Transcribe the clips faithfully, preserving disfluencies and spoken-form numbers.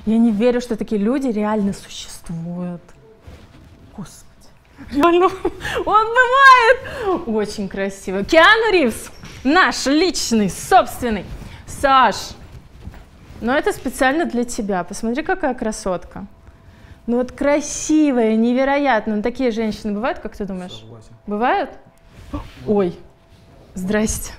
Я не верю, что такие люди реально существуют. Господи. Реально, он бывает. Очень красиво. Киану Ривз, наш личный, собственный. Саш, ну это специально для тебя. Посмотри, какая красотка. Ну вот красивая, невероятно. Ну, такие женщины бывают, как ты думаешь? Согласен. Бывают? Ой, здрасте.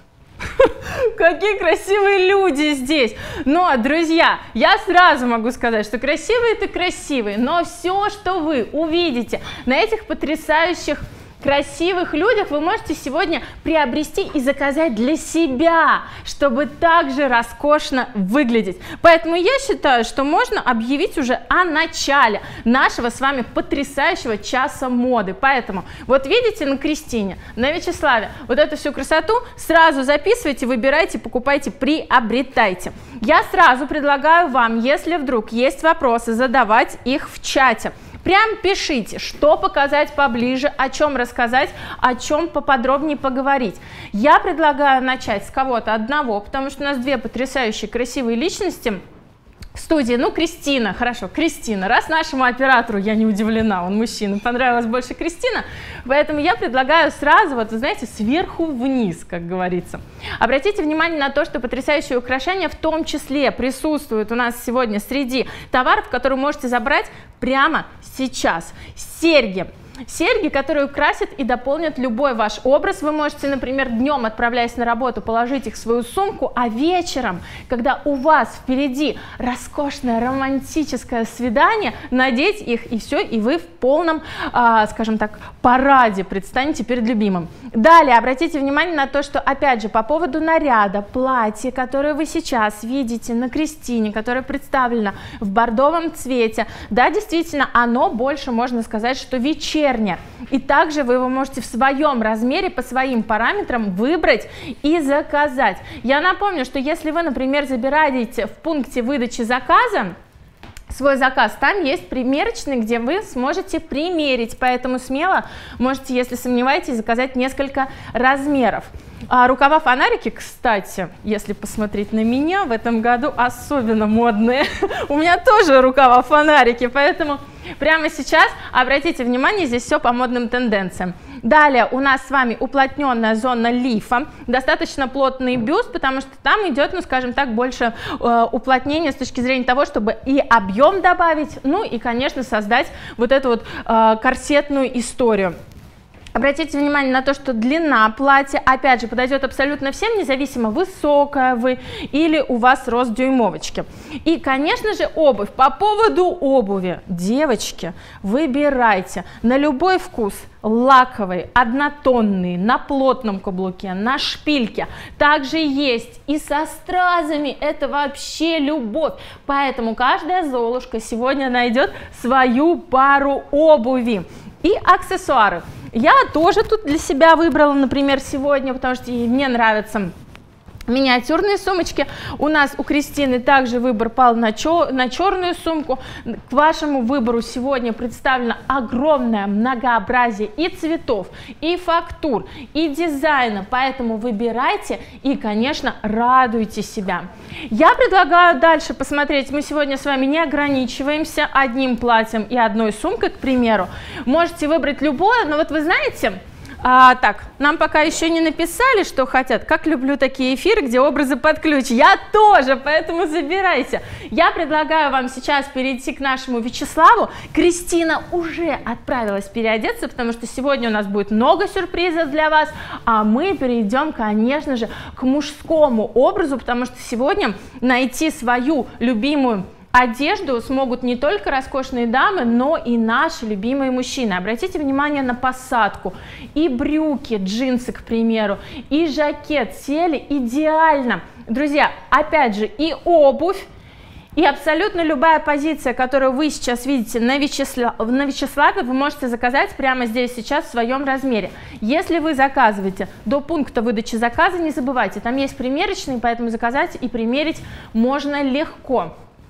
Какие красивые люди здесь. Но, друзья, я сразу могу сказать, что красивые это красивые, но все, что вы увидите на этих потрясающих красивых людях, вы можете сегодня приобрести и заказать для себя, чтобы также роскошно выглядеть. Поэтому я считаю, что можно объявить уже о начале нашего с вами потрясающего часа моды. Поэтому вот видите на Кристине, на Вячеславе вот эту всю красоту, сразу записывайте, выбирайте, покупайте, приобретайте. Я сразу предлагаю вам, если вдруг есть вопросы, задавать их в чате. Прям пишите, что показать поближе, о чем рассказать, о чем поподробнее поговорить. Я предлагаю начать с кого-то одного, потому что у нас две потрясающие красивые личности в студии. Ну, Кристина, хорошо, Кристина. Раз нашему оператору, я не удивлена, он мужчина, понравилась больше Кристина, поэтому я предлагаю сразу, вот вы знаете, сверху вниз, как говорится. Обратите внимание на то, что потрясающие украшения в том числе присутствуют у нас сегодня среди товаров, которые вы можете забрать прямо сейчас. Серьги. Серьги, которые украсят и дополнят любой ваш образ. Вы можете, например, днем, отправляясь на работу, положить их в свою сумку, а вечером, когда у вас впереди роскошное романтическое свидание, надеть их, и все, и вы в полном, а, скажем так, параде предстанете перед любимым. Далее, обратите внимание на то, что, опять же, по поводу наряда, платье, которое вы сейчас видите на Кристине, которое представлено в бордовом цвете, да, действительно, оно больше, можно сказать, что вечернее. И также вы его можете в своем размере, по своим параметрам выбрать и заказать. Я напомню, что если вы, например, забираете в пункте выдачи заказа свой заказ, там есть примерочный, где вы сможете примерить, поэтому смело можете, если сомневаетесь, заказать несколько размеров. А рукава фонарики, кстати, если посмотреть на меня, в этом году особенно модные. У меня тоже рукава фонарики, поэтому прямо сейчас обратите внимание, здесь все по модным тенденциям. Далее у нас с вами уплотненная зона лифа, достаточно плотный бюст, потому что там идет, ну скажем так, больше э, уплотнения с точки зрения того, чтобы и объем добавить, ну и, конечно, создать вот эту вот э, корсетную историю. Обратите внимание на то, что длина платья, опять же, подойдет абсолютно всем, независимо, высокая вы или у вас рост дюймовочки. И, конечно же, обувь. По поводу обуви, девочки, выбирайте на любой вкус. Лаковые, однотонные, на плотном каблуке, на шпильке. Также есть и со стразами, это вообще любовь. Поэтому каждая золушка сегодня найдет свою пару обуви. И аксессуары. Я тоже тут для себя выбрала, например, сегодня, потому что мне нравятся миниатюрные сумочки. У нас у Кристины также выбор пал на, чер на черную сумку. К вашему выбору сегодня представлено огромное многообразие и цветов, и фактур, и дизайна. Поэтому выбирайте и, конечно, радуйте себя. Я предлагаю дальше посмотреть. Мы сегодня с вами не ограничиваемся одним платьем и одной сумкой, к примеру. Можете выбрать любое, но вот вы знаете... А, так, нам пока еще не написали, что хотят. Как люблю такие эфиры, где образы под ключ. Я тоже, поэтому забирайте. Я предлагаю вам сейчас перейти к нашему Вячеславу. Кристина уже отправилась переодеться, потому что сегодня у нас будет много сюрпризов для вас. А мы перейдем, конечно же, к мужскому образу, потому что сегодня найти свою любимую одежду смогут не только роскошные дамы, но и наши любимые мужчины. Обратите внимание на посадку. И брюки, джинсы, к примеру, и жакет сели идеально. Друзья, опять же, и обувь, и абсолютно любая позиция, которую вы сейчас видите на, Вячесла... на Вячеславе, вы можете заказать прямо здесь сейчас в своем размере. Если вы заказываете до пункта выдачи заказа, не забывайте, там есть примерочные, поэтому заказать и примерить можно легко.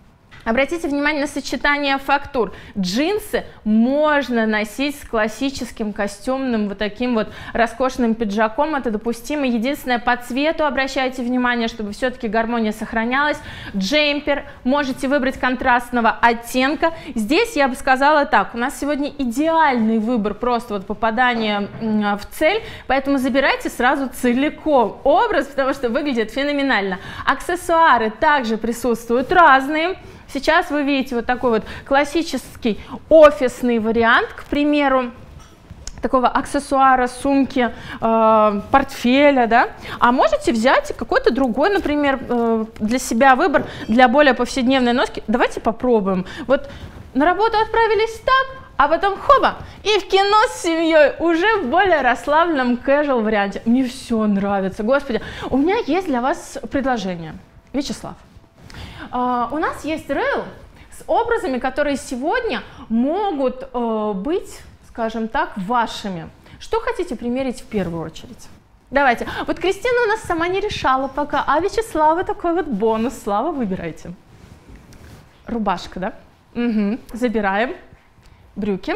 Обратите внимание на сочетание фактур. Джинсы можно носить с классическим костюмным вот таким вот роскошным пиджаком. Это допустимо. Единственное, по цвету обращайте внимание, чтобы все-таки гармония сохранялась. Джемпер можете выбрать контрастного оттенка. Здесь я бы сказала так. У нас сегодня идеальный выбор, просто вот попадание в цель. Поэтому забирайте сразу целиком образ, потому что выглядит феноменально. Аксессуары также присутствуют разные. Сейчас вы видите вот такой вот классический офисный вариант, к примеру, такого аксессуара, сумки, э, портфеля, да, а можете взять какой-то другой, например, э, для себя выбор, для более повседневной носки. Давайте попробуем. Вот на работу отправились так, а потом хоба, и в кино с семьей уже в более расслабленном casual варианте. Мне все нравится, господи. У меня есть для вас предложение, Вячеслав. Uh, у нас есть рейл с образами, которые сегодня могут uh, быть, скажем так, вашими. Что хотите примерить в первую очередь? Давайте. Вот Кристина у нас сама не решала пока, а Вячеслава такой вот бонус. Слава, выбирайте. Рубашка, да? Угу. Забираем. Брюки.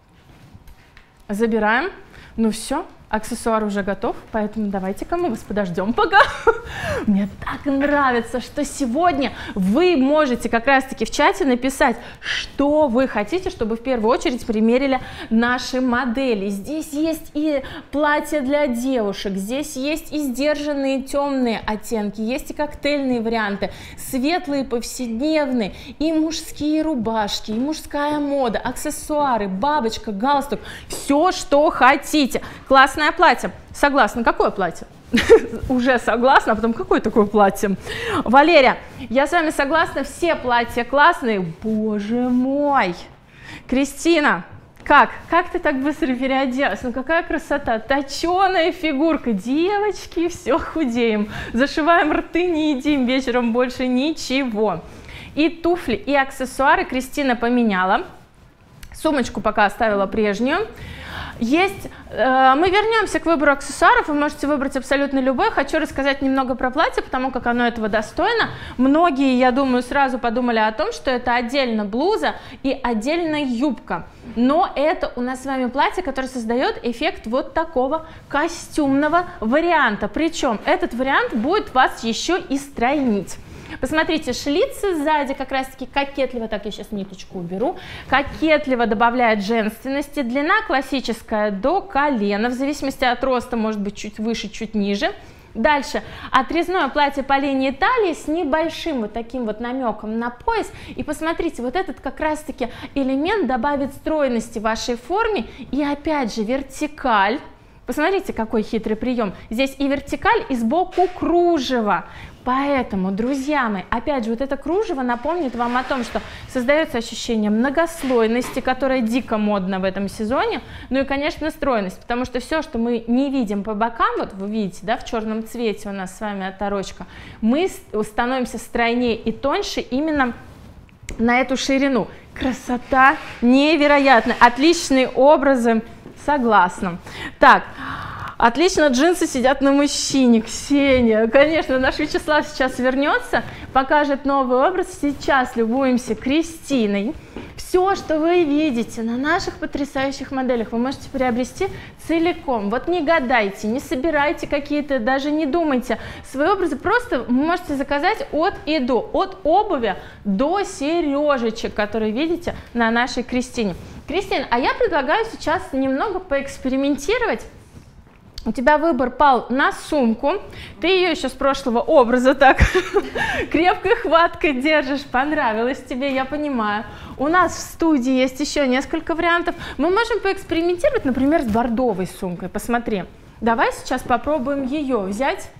Забираем. Ну все. Аксессуар уже готов, поэтому давайте-ка мы вас подождем пока. Мне так нравится, что сегодня вы можете как раз-таки в чате написать, что вы хотите, чтобы в первую очередь примерили наши модели. Здесь есть и платья для девушек, здесь есть и сдержанные темные оттенки, есть и коктейльные варианты, светлые, повседневные, и мужские рубашки, и мужская мода, аксессуары, бабочка, галстук, все, что хотите. Классно. Платье. Согласна. Какое платье? Уже согласна, а потом какое такое платье? Валерия, я с вами согласна, все платья классные. Боже мой! Кристина, как? Как ты так быстро переоделась? Ну какая красота! Точеная фигурка. Девочки, все худеем. Зашиваем рты, не едим вечером больше ничего. И туфли, и аксессуары Кристина поменяла. Сумочку пока оставила прежнюю. Есть, э, мы вернемся к выбору аксессуаров, вы можете выбрать абсолютно любой. Хочу рассказать немного про платье, потому как оно этого достойно. Многие, я думаю, сразу подумали о том, что это отдельно блуза и отдельно юбка. Но это у нас с вами платье, которое создает эффект вот такого костюмного варианта. Причем этот вариант будет вас еще и стройнить. Посмотрите, шлицы сзади как раз-таки кокетливо, так я сейчас ниточку уберу, кокетливо добавляет женственности, длина классическая до колена, в зависимости от роста может быть чуть выше, чуть ниже. Дальше отрезное платье по линии талии с небольшим вот таким вот намеком на пояс. И посмотрите, вот этот как раз-таки элемент добавит стройности вашей форме и опять же вертикаль. Посмотрите, какой хитрый прием. Здесь и вертикаль, и сбоку кружево. Поэтому, друзья мои, опять же, вот это кружево напомнит вам о том, что создается ощущение многослойности, которая дико модна в этом сезоне, ну и, конечно, стройность, потому что все, что мы не видим по бокам, вот вы видите, да, в черном цвете у нас с вами оторочка, мы становимся стройнее и тоньше именно на эту ширину. Красота невероятная, отличные образы, согласна. Так. Отлично, джинсы сидят на мужчине. Ксения, конечно, наш Вячеслав сейчас вернется, покажет новый образ. Сейчас любуемся Кристиной. Все, что вы видите на наших потрясающих моделях, вы можете приобрести целиком. Вот не гадайте, не собирайте какие-то, даже не думайте. Свои образы просто можете заказать от и до, от обуви до сережечек, которые видите на нашей Кристине. Кристина, а я предлагаю сейчас немного поэкспериментировать. У тебя выбор пал на сумку, ты ее еще с прошлого образа так крепкой хваткой держишь, понравилось тебе, я понимаю. У нас в студии есть еще несколько вариантов. Мы можем поэкспериментировать, например, с бордовой сумкой. Посмотри, давай сейчас попробуем ее взять.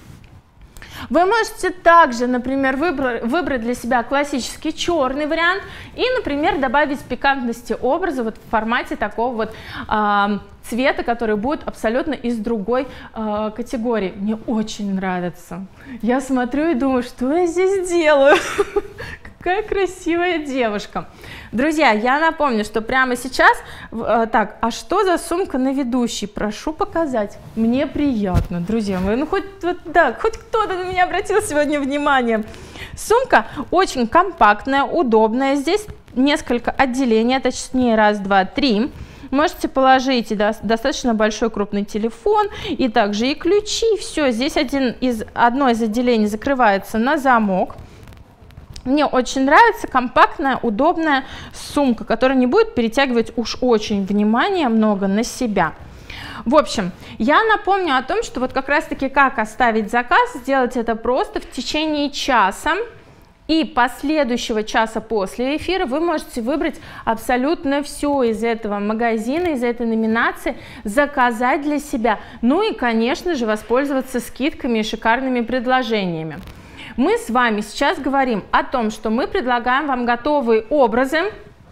Вы можете также, например, выбрать, выбрать для себя классический черный вариант и, например, добавить пикантности образа вот в формате такого вот э, цвета, который будет абсолютно из другой э, категории. Мне очень нравится. Я смотрю и думаю, что я здесь делаю? Какая красивая девушка. Друзья, я напомню, что прямо сейчас, э, так, а что за сумка на ведущей? Прошу показать. Мне приятно, друзья мои. Ну хоть, вот, да, хоть кто-то на меня обратил сегодня внимание. Сумка очень компактная, удобная. Здесь несколько отделений, точнее раз, два, три. Можете положить да, достаточно большой крупный телефон, и также и ключи. Все, здесь один из, одно из отделений закрывается на замок. Мне очень нравится компактная, удобная сумка, которая не будет перетягивать уж очень внимание много на себя. В общем, я напомню о том, что вот как раз-таки как оставить заказ, сделать это просто в течение часа. И последующего часа после эфира вы можете выбрать абсолютно все из этого магазина, из этой номинации, заказать для себя. Ну и, конечно же, воспользоваться скидками и шикарными предложениями. Мы с вами сейчас говорим о том, что мы предлагаем вам готовые образы.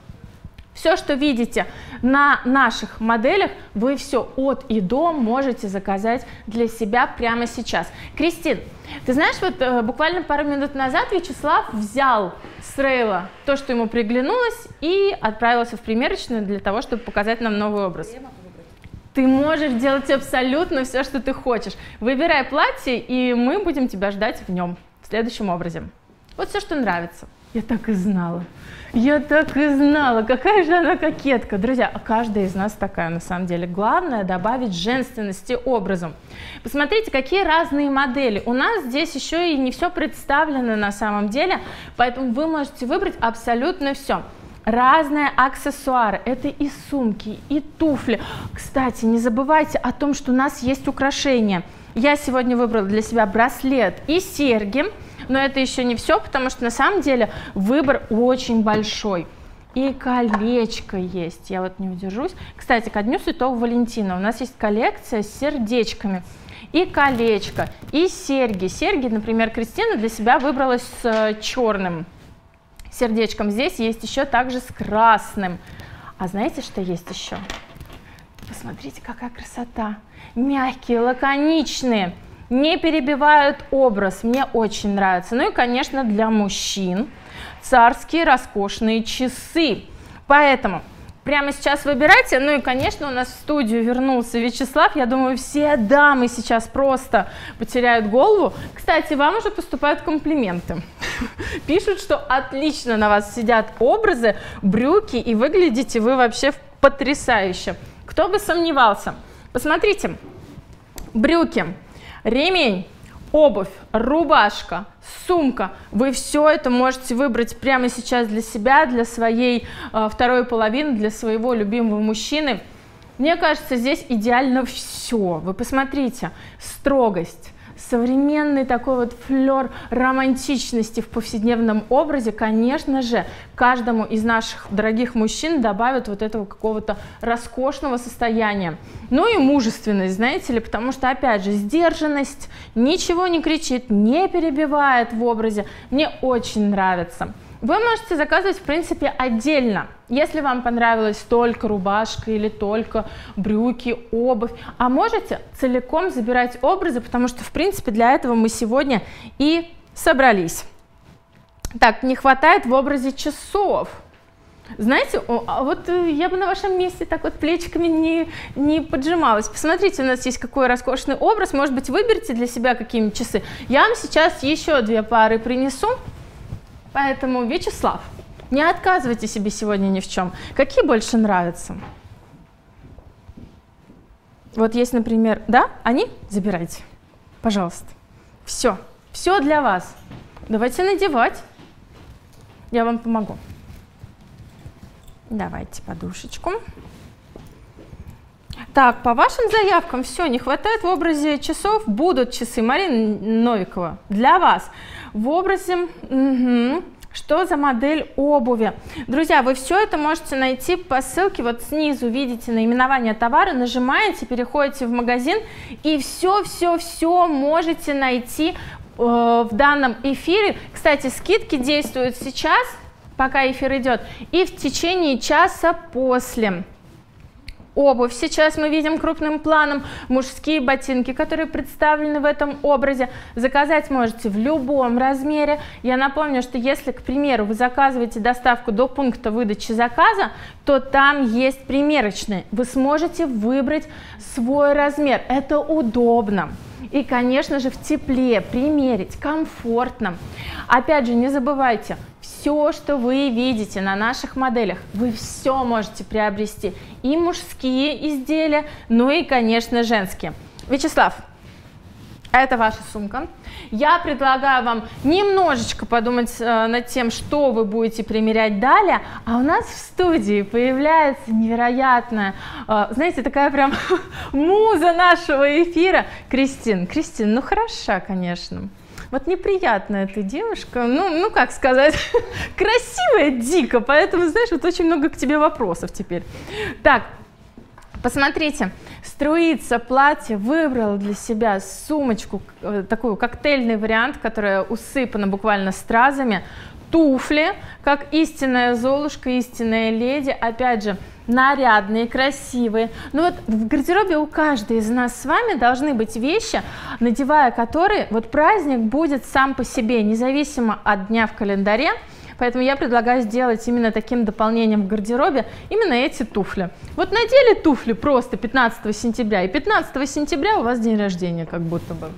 Все, что видите на наших моделях, вы все от и до можете заказать для себя прямо сейчас. Кристин, ты знаешь, вот э, буквально пару минут назад Вячеслав взял с рейла то, что ему приглянулось, и отправился в примерочную для того, чтобы показать нам новый образ. Ты можешь делать абсолютно все, что ты хочешь. Выбирай платье, и мы будем тебя ждать в нем, в следующем образе. Вот все, что нравится. Я так и знала. Я так и знала, какая же она кокетка. Друзья, каждая из нас такая на самом деле. Главное добавить женственности образу. Посмотрите, какие разные модели. У нас здесь еще и не все представлено на самом деле, поэтому вы можете выбрать абсолютно все. Разные аксессуары, это и сумки, и туфли. Кстати, не забывайте о том, что у нас есть украшения. Я сегодня выбрала для себя браслет и серьги. Но это еще не все, потому что на самом деле выбор очень большой. И колечко есть, я вот не удержусь. Кстати, ко Дню Святого Валентина у нас есть коллекция с сердечками. И колечко, и серьги. Серьги, например, Кристина для себя выбрала с черным сердечком. Здесь есть еще также с красным. А знаете, что есть еще? Посмотрите, какая красота. Мягкие, лаконичные. Не перебивают образ, мне очень нравится. Ну и, конечно, для мужчин царские роскошные часы. Поэтому прямо сейчас выбирайте. Ну и, конечно, у нас в студию вернулся Вячеслав. Я думаю, все дамы сейчас просто потеряют голову. Кстати, вам уже поступают комплименты. Пишут, что отлично на вас сидят образы, брюки, и выглядите вы вообще потрясающе. Кто бы сомневался. Посмотрите, брюки. Ремень, обувь, рубашка, сумка. Вы все это можете выбрать прямо сейчас для себя, для своей э, второй половины, для своего любимого мужчины. Мне кажется, здесь идеально все. Вы посмотрите, строгость, современный такой вот флер романтичности в повседневном образе, конечно же, каждому из наших дорогих мужчин добавит вот этого какого-то роскошного состояния. Ну и мужественность, знаете ли, потому что, опять же, сдержанность, ничего не кричит, не перебивает в образе. Мне очень нравится. Вы можете заказывать, в принципе, отдельно, если вам понравилась только рубашка или только брюки, обувь. А можете целиком забирать образы, потому что, в принципе, для этого мы сегодня и собрались. Так, не хватает в образе часов. Знаете, вот я бы на вашем месте так вот плечиками не, не поджималась. Посмотрите, у нас есть какой роскошный образ. Может быть, выберите для себя какие-нибудь часы. Я вам сейчас еще две пары принесу. Поэтому, Вячеслав, не отказывайте себе сегодня ни в чем. Какие больше нравятся? Вот есть, например, да, они? Забирайте, пожалуйста. Все, все для вас. Давайте надевать. Я вам помогу. Давайте подушечку. Так, по вашим заявкам все, не хватает в образе часов. Будут часы. Марина Новикова, для вас. В образе, угу. Что за модель обуви? Друзья, вы все это можете найти по ссылке, вот снизу видите наименование товара, нажимаете, переходите в магазин, и все-все-все можете найти э, в данном эфире. Кстати, скидки действуют сейчас, пока эфир идет, и в течение часа после. Обувь сейчас мы видим крупным планом, мужские ботинки, которые представлены в этом образе. Заказать можете в любом размере. Я напомню, что если, к примеру, вы заказываете доставку до пункта выдачи заказа, то там есть примерочные. Вы сможете выбрать свой размер. Это удобно. И, конечно же, в тепле примерить, комфортно. Опять же, не забывайте, все, что вы видите на наших моделях, вы все можете приобрести. И мужские изделия, ну и, конечно, женские. Вячеслав, это ваша сумка. Я предлагаю вам немножечко подумать э, над тем, что вы будете примерять далее. А у нас в студии появляется невероятная, э, знаете, такая прям муза нашего эфира. Кристин, Кристин, ну хороша, конечно. Вот неприятная ты девушка, ну, ну как сказать, красивая дико, поэтому, знаешь, вот очень много к тебе вопросов теперь. Так. Посмотрите, струится платье, выбрала для себя сумочку, такой коктейльный вариант, которая усыпана буквально стразами, туфли, как истинная Золушка, истинная леди, опять же, нарядные, красивые. Но вот в гардеробе у каждой из нас с вами должны быть вещи, надевая которые, вот праздник будет сам по себе, независимо от дня в календаре. Поэтому я предлагаю сделать именно таким дополнением в гардеробе именно эти туфли. Вот надели туфли просто пятнадцатого сентября, и пятнадцатого сентября у вас день рождения как будто бы.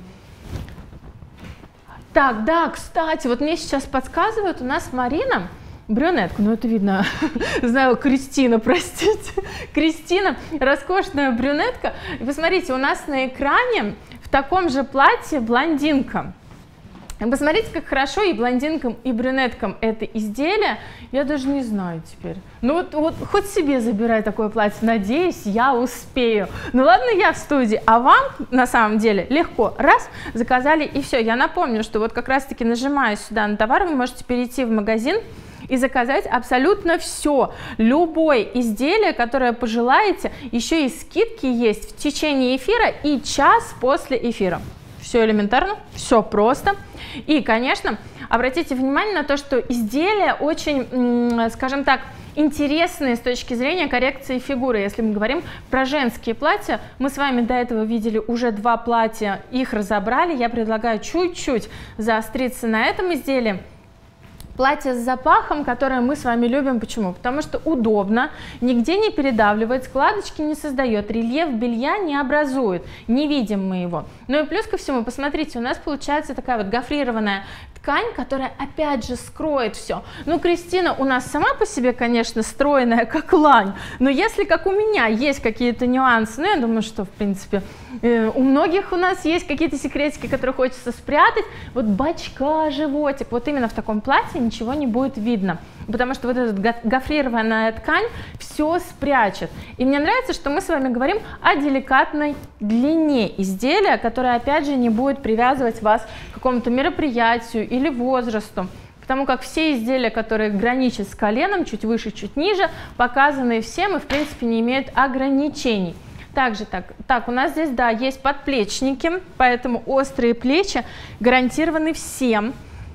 Так, да, кстати, вот мне сейчас подсказывают, у нас Марина, брюнетка, ну это видно, знаю, Кристина, простите, Кристина, роскошная брюнетка. И посмотрите, у нас на экране в таком же платье блондинка. Посмотрите, как хорошо и блондинкам, и брюнеткам это изделие. Я даже не знаю теперь. Ну вот, вот хоть себе забирай такое платье. Надеюсь, я успею. Ну ладно, я в студии, а вам на самом деле легко. Раз, заказали и все. Я напомню, что вот как раз-таки нажимая сюда на товар, вы можете перейти в магазин и заказать абсолютно все. Любое изделие, которое пожелаете. Еще и скидки есть в течение эфира и час после эфира. Все элементарно, все просто. И, конечно, обратите внимание на то, что изделия очень, скажем так, интересные с точки зрения коррекции фигуры. Если мы говорим про женские платья, мы с вами до этого видели уже два платья, их разобрали. Я предлагаю чуть-чуть заостриться на этом изделии. Платье с запахом, которое мы с вами любим. Почему? Потому что удобно, нигде не передавливает, складочки не создает, рельеф белья не образует, не видим мы его. Ну и плюс ко всему, посмотрите, у нас получается такая вот гофрированная ткань, которая опять же скроет все. Ну, Кристина у нас сама по себе, конечно, стройная, как лань, но если как у меня есть какие-то нюансы, ну, я думаю, что, в принципе, э, у многих у нас есть какие-то секретики, которые хочется спрятать, вот бачка, животик, вот именно в таком платье ничего не будет видно, потому что вот эта гофрированная ткань все спрячет. И мне нравится, что мы с вами говорим о деликатной длине изделия, которая, опять же, не будет привязывать вас к какому-то мероприятию или возрасту, потому как все изделия, которые граничат с коленом, чуть выше, чуть ниже, показаны всем и, в принципе, не имеют ограничений. Также так, так, у нас здесь, да, есть подплечники, поэтому острые плечи гарантированы всем.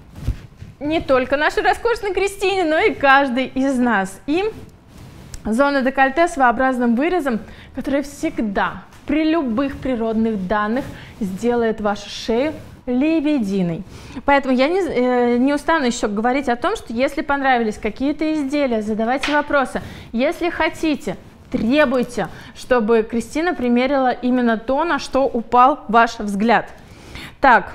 Не только нашей роскошной Кристине, но и каждый из нас. И зона декольте с своеобразным вырезом, которая всегда при любых природных данных сделает вашу шею лебединой. Поэтому я не, э, не устану еще говорить о том, что если понравились какие-то изделия, задавайте вопросы. Если хотите, требуйте, чтобы Кристина примерила именно то, на что упал ваш взгляд. Так.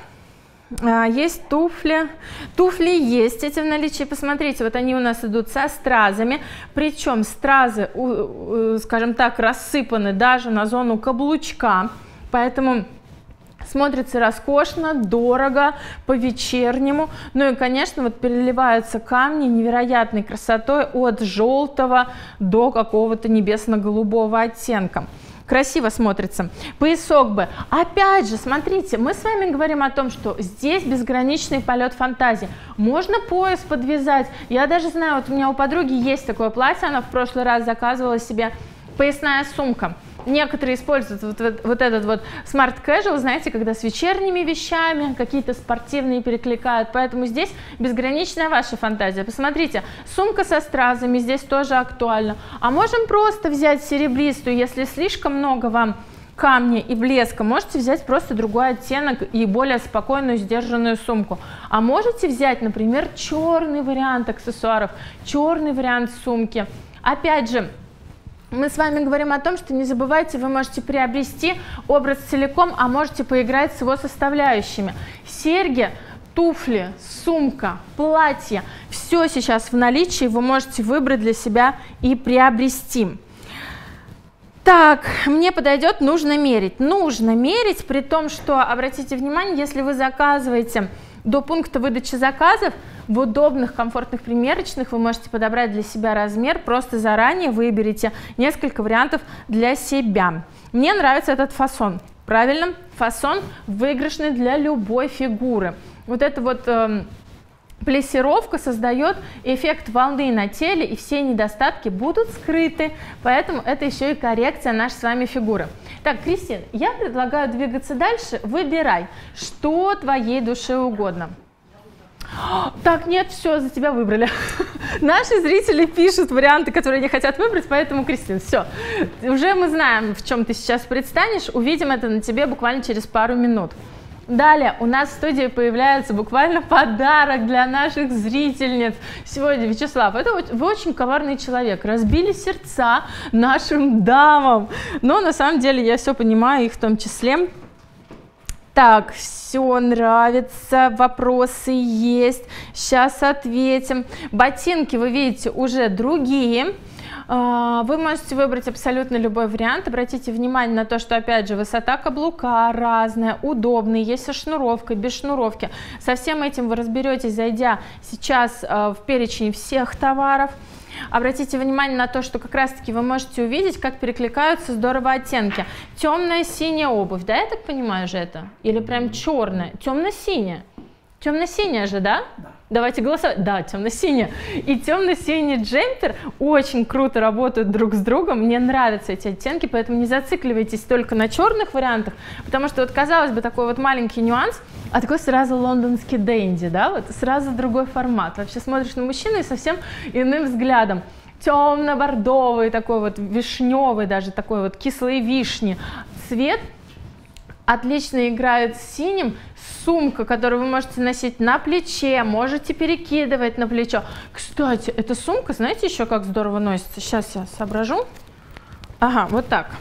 Есть туфли, туфли есть эти в наличии, посмотрите, вот они у нас идут со стразами, причем стразы, скажем так, рассыпаны даже на зону каблучка, поэтому смотрится роскошно, дорого, по-вечернему. Ну и, конечно, вот переливаются камни невероятной красотой от желтого до какого-то небесно-голубого оттенка. Красиво смотрится. Поясок бы. Опять же, смотрите, мы с вами говорим о том, что здесь безграничный полет фантазии. Можно пояс подвязать. Я даже знаю, вот у меня у подруги есть такое платье, она в прошлый раз заказывала себе поясная сумка. Некоторые используют вот, вот, вот этот вот smart casual, знаете, когда с вечерними вещами какие-то спортивные перекликают. Поэтому здесь безграничная ваша фантазия. Посмотрите, сумка со стразами здесь тоже актуальна. А можем просто взять серебристую, если слишком много вам камня и блеска, можете взять просто другой оттенок и более спокойную, сдержанную сумку. А можете взять, например, черный вариант аксессуаров, черный вариант сумки. Опять же, Мы с вами говорим о том, что не забывайте, вы можете приобрести образ целиком, а можете поиграть с его составляющими. Серьги, туфли, сумка, платье, все сейчас в наличии, вы можете выбрать для себя и приобрести. Так, мне подойдет, нужно мерить. Нужно мерить, при том, что, обратите внимание, если вы заказываете до пункта выдачи заказов, в удобных, комфортных примерочных вы можете подобрать для себя размер, просто заранее выберите несколько вариантов для себя. Мне нравится этот фасон. Правильно, фасон выигрышный для любой фигуры. Вот эта вот э, плессировка создает эффект волны на теле, и все недостатки будут скрыты, поэтому это еще и коррекция нашей с вами фигуры. Так, Кристин, я предлагаю двигаться дальше. Выбирай, что твоей душе угодно. Так, нет, все, за тебя выбрали. Наши зрители пишут варианты, которые они хотят выбрать, поэтому, Кристин, все. Уже мы знаем, в чем ты сейчас предстанешь, увидим это на тебе буквально через пару минут. Далее у нас в студии появляется буквально подарок для наших зрительниц. Сегодня, Вячеслав, это вы очень коварный человек, разбили сердца нашим дамам. Но на самом деле я все понимаю, их в том числе. Так, все нравится, вопросы есть, сейчас ответим. Ботинки, вы видите, уже другие. Вы можете выбрать абсолютно любой вариант. Обратите внимание на то, что, опять же, высота каблука разная, удобная, есть со шнуровкой, без шнуровки. Со всем этим вы разберетесь, зайдя сейчас в перечень всех товаров. Обратите внимание на то, что как раз-таки вы можете увидеть, как перекликаются здорово оттенки. Темная синяя обувь, да, я так понимаю же это? Или прям черная? Темно-синяя. Темно-синяя же, да? Да. Давайте голосовать. Да, темно-синяя. И темно-синий джемпер очень круто работают друг с другом. Мне нравятся эти оттенки, поэтому не зацикливайтесь только на черных вариантах, потому что вот, казалось бы, такой вот маленький нюанс, а такой сразу лондонский дэнди, да, вот сразу другой формат. Вообще смотришь на мужчину и совсем иным взглядом. Темно-бордовый, такой вот вишневый, даже такой вот кислые вишни. Цвет отлично играет с синим. Сумка, которую вы можете носить на плече, можете перекидывать на плечо. Кстати, эта сумка, знаете, еще как здорово носится? Сейчас я соображу. Ага, вот так.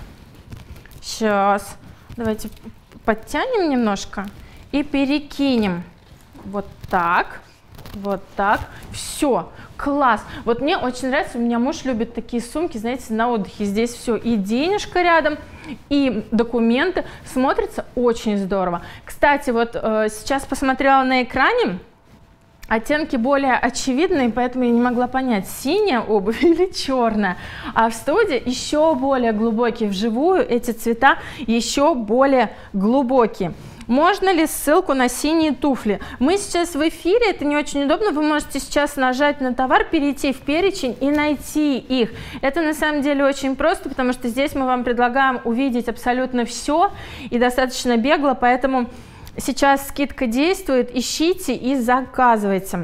Сейчас. Давайте подтянем немножко и перекинем. Вот так. Вот так. Все. Класс. Вот мне очень нравится, у меня муж любит такие сумки, знаете, на отдыхе. Здесь все, и денежка рядом, и документы. Смотрится очень здорово. Кстати, вот э, сейчас посмотрела на экране, оттенки более очевидные, поэтому я не могла понять, синяя обувь или черная. А в студии еще более глубокие. Вживую эти цвета еще более глубокие. Можно ли ссылку на синие туфли? Мы сейчас в эфире, это не очень удобно, вы можете сейчас нажать на товар, перейти в перечень и найти их. Это на самом деле очень просто, потому что здесь мы вам предлагаем увидеть абсолютно все и достаточно бегло, поэтому сейчас скидка действует, ищите и заказывайте.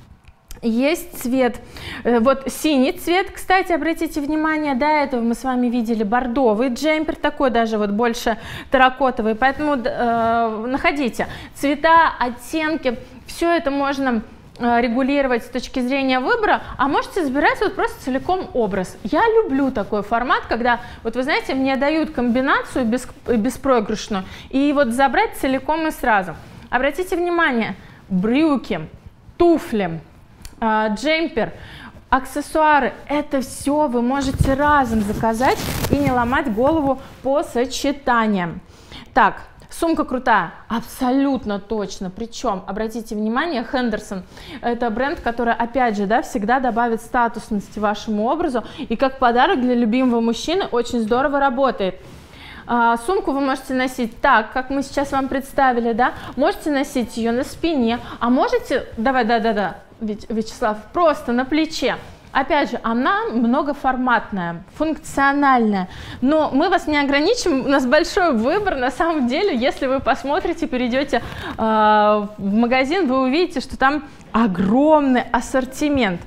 Есть цвет, вот синий цвет, кстати, обратите внимание, до этого мы с вами видели бордовый джемпер, такой даже вот больше терракотовый, поэтому э, находите цвета, оттенки, все это можно э, регулировать с точки зрения выбора, а можете забирать вот просто целиком образ. Я люблю такой формат, когда, вот вы знаете, мне дают комбинацию без, беспроигрышную, и вот забрать целиком и сразу. Обратите внимание, брюки, туфли, джемпер, аксессуары, это все вы можете разом заказать и не ломать голову по сочетаниям. Так, сумка крутая, абсолютно точно. Причем, обратите внимание, Хендерсон – это бренд, который, опять же, да, всегда добавит статусности вашему образу и как подарок для любимого мужчины очень здорово работает. А, сумку вы можете носить так, как мы сейчас вам представили, да, можете носить ее на спине, а можете, давай, да-да-да, Вячеслав, просто на плече. Опять же, она многоформатная, функциональная, но мы вас не ограничим, у нас большой выбор, на самом деле, если вы посмотрите, перейдете э, в магазин, вы увидите, что там огромный ассортимент.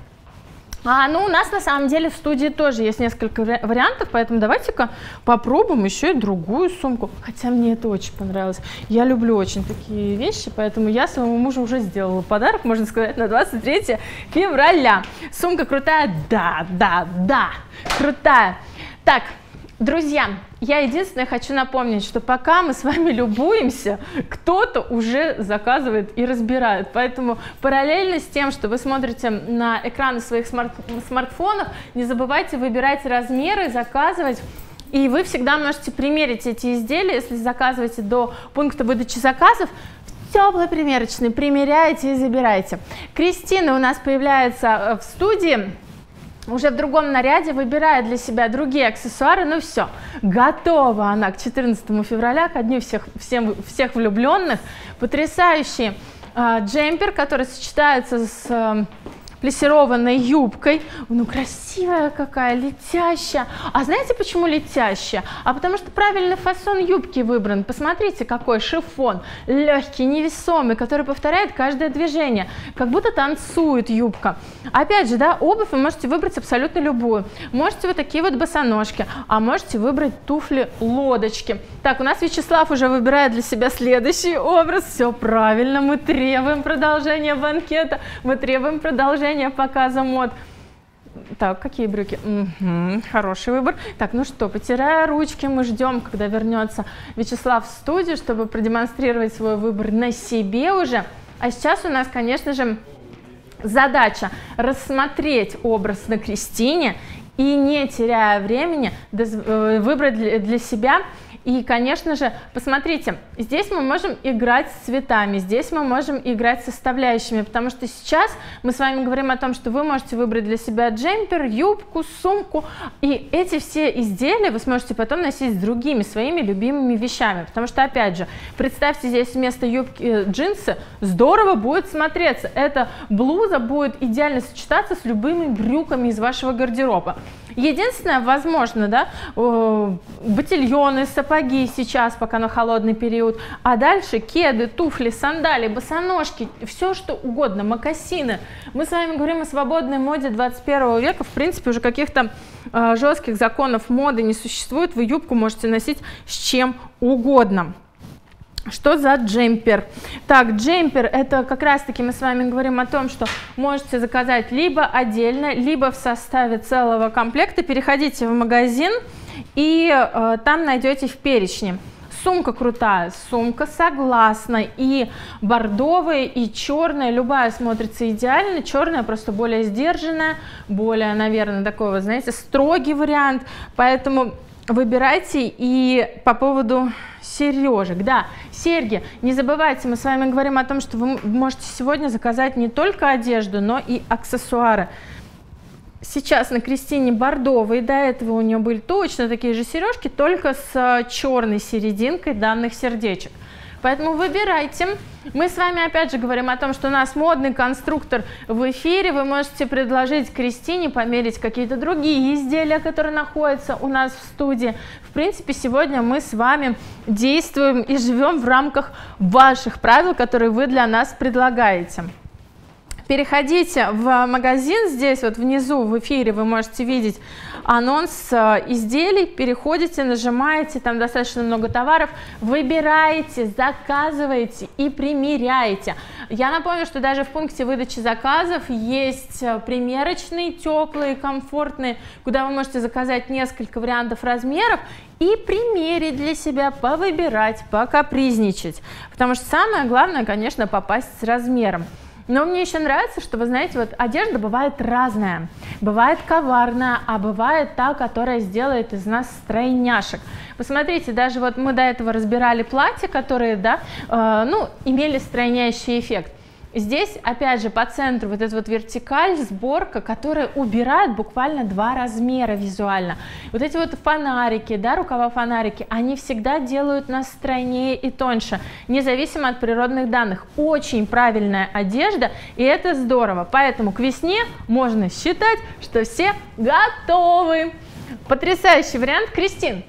А, ну, у нас на самом деле в студии тоже есть несколько вариантов, поэтому давайте-ка попробуем еще и другую сумку. Хотя мне это очень понравилось. Я люблю очень такие вещи, поэтому я своему мужу уже сделала подарок, можно сказать, на двадцать третье февраля. Сумка крутая? Да, да, да, крутая. Так, друзья, я единственное хочу напомнить, что пока мы с вами любуемся, кто-то уже заказывает и разбирает. Поэтому параллельно с тем, что вы смотрите на экраны своих смарт смартфонов, не забывайте выбирать размеры, заказывать. И вы всегда можете примерить эти изделия, если заказываете до пункта выдачи заказов, в теплой примерочной, примеряете и забирайте. Кристина у нас появляется в студии. Уже в другом наряде, выбирает для себя другие аксессуары. Ну все, готова она к четырнадцатому февраля, ко дню всех, всем, всех влюбленных. Потрясающий э, джемпер, который сочетается с э, плессированной юбкой. Ну красивая какая, летящая. А знаете почему летящая? А потому что правильный фасон юбки выбран. Посмотрите, какой шифон, легкий, невесомый, который повторяет каждое движение, как будто танцует юбка. Опять же, да, обувь вы можете выбрать абсолютно любую. Можете вот такие вот босоножки, а можете выбрать туфли-лодочки. Так, у нас Вячеслав уже выбирает для себя следующий образ. Все правильно, мы требуем продолжения банкета, мы требуем продолжения показа мод. Так, какие брюки? Угу, хороший выбор. Так, ну что, потирая ручки, мы ждем, когда вернется Вячеслав в студию, чтобы продемонстрировать свой выбор на себе уже. А сейчас у нас, конечно же, задача рассмотреть образ на Кристине и, не теряя времени, выбрать для себя. И, конечно же, посмотрите, здесь мы можем играть с цветами, здесь мы можем играть с составляющими, потому что сейчас мы с вами говорим о том, что вы можете выбрать для себя джемпер, юбку, сумку, и эти все изделия вы сможете потом носить с другими своими любимыми вещами, потому что, опять же, представьте здесь вместо юбки джинсы, здорово будет смотреться, эта блуза будет идеально сочетаться с любыми брюками из вашего гардероба. Единственное, возможно, да, ботильоны, сапоги сейчас, пока на холодный период, а дальше кеды, туфли, сандали, босоножки, все что угодно, мокасины. Мы с вами говорим о свободной моде двадцать первого века, в принципе, уже каких-то э, жестких законов моды не существует, вы юбку можете носить с чем угодно. Что за джемпер? Так, джемпер — это как раз-таки мы с вами говорим о том, что можете заказать либо отдельно, либо в составе целого комплекта. Переходите в магазин и э, там найдете в перечне. Сумка крутая, сумка согласна, и бордовая, и черная, любая смотрится идеально, черная просто более сдержанная, более, наверное, такой, вот, знаете, строгий вариант, поэтому выбирайте. И по поводу сережек, да, серьги, не забывайте, мы с вами говорим о том, что вы можете сегодня заказать не только одежду, но и аксессуары. Сейчас на Кристине бордовые, до этого у нее были точно такие же сережки, только с черной серединкой данных сердечек. Поэтому выбирайте. Мы с вами опять же говорим о том, что у нас модный конструктор в эфире. Вы можете предложить Кристине померить какие-то другие изделия, которые находятся у нас в студии. В принципе, сегодня мы с вами действуем и живем в рамках ваших правил, которые вы для нас предлагаете. Переходите в магазин, здесь вот внизу в эфире вы можете видеть анонс изделий, переходите, нажимаете, там достаточно много товаров, выбираете, заказываете и примеряете. Я напомню, что даже в пункте выдачи заказов есть примерочные, теплые, комфортные, куда вы можете заказать несколько вариантов размеров и примерить для себя, повыбирать, покапризничать. Потому что самое главное, конечно, попасть с размером. Но мне еще нравится, что, вы знаете, вот одежда бывает разная, бывает коварная, а бывает та, которая сделает из нас стройняшек. Посмотрите, даже вот мы до этого разбирали платья, которые, да, э, ну, имели стройнящий эффект. Здесь, опять же, по центру вот эта вот вертикаль, сборка, которая убирает буквально два размера визуально. Вот эти вот фонарики, да, рукава фонарики, они всегда делают нас стройнее и тоньше, независимо от природных данных. Очень правильная одежда, и это здорово. Поэтому к весне можно считать, что все готовы. Потрясающий вариант. Кристин,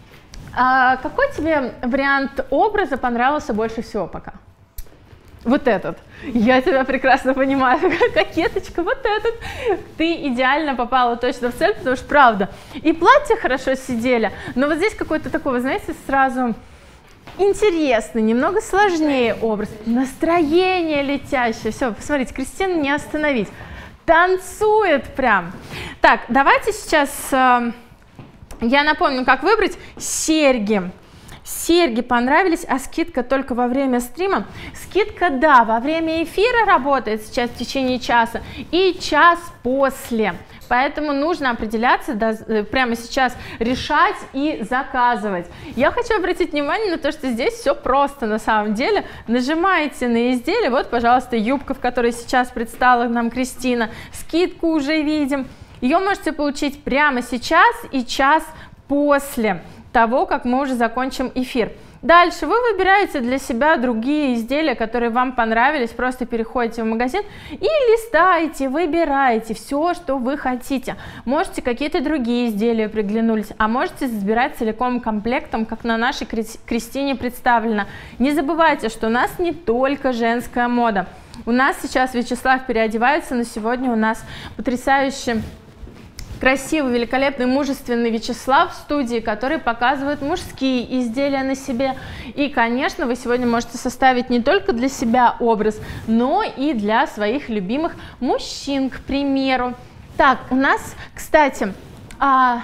а какой тебе вариант образа понравился больше всего пока? Вот этот. Я тебя прекрасно понимаю. Кокеточка, вот этот. Ты идеально попала точно в цель, потому что, правда, и платья хорошо сидели, но вот здесь какой-то такой, вы знаете, сразу интересный, немного сложнее образ. Настроение летящее. Все, посмотрите, Кристину не остановить. Танцует прям. Так, давайте сейчас... Я напомню, как выбрать серьги. Серьги понравились, а скидка только во время стрима. Скидка, да, во время эфира работает сейчас в течение часа и час после. Поэтому нужно определяться, да, прямо сейчас решать и заказывать. Я хочу обратить внимание на то, что здесь все просто на самом деле. Нажимаете на изделие, вот, пожалуйста, юбка, в которой сейчас представила нам Кристина. Скидку уже видим. Ее можете получить прямо сейчас и час после того, как мы уже закончим эфир. Дальше вы выбираете для себя другие изделия, которые вам понравились, просто переходите в магазин и листаете, выбираете все, что вы хотите. Можете какие-то другие изделия приглянулись, а можете забирать целиком комплектом, как на нашей Кристине представлено. Не забывайте, что у нас не только женская мода. У нас сейчас Вячеслав переодевается, но сегодня у нас потрясающий, красивый, великолепный, мужественный Вячеслав в студии, который показывает мужские изделия на себе. И, конечно, вы сегодня можете составить не только для себя образ, но и для своих любимых мужчин, к примеру. Так, у нас, кстати, а,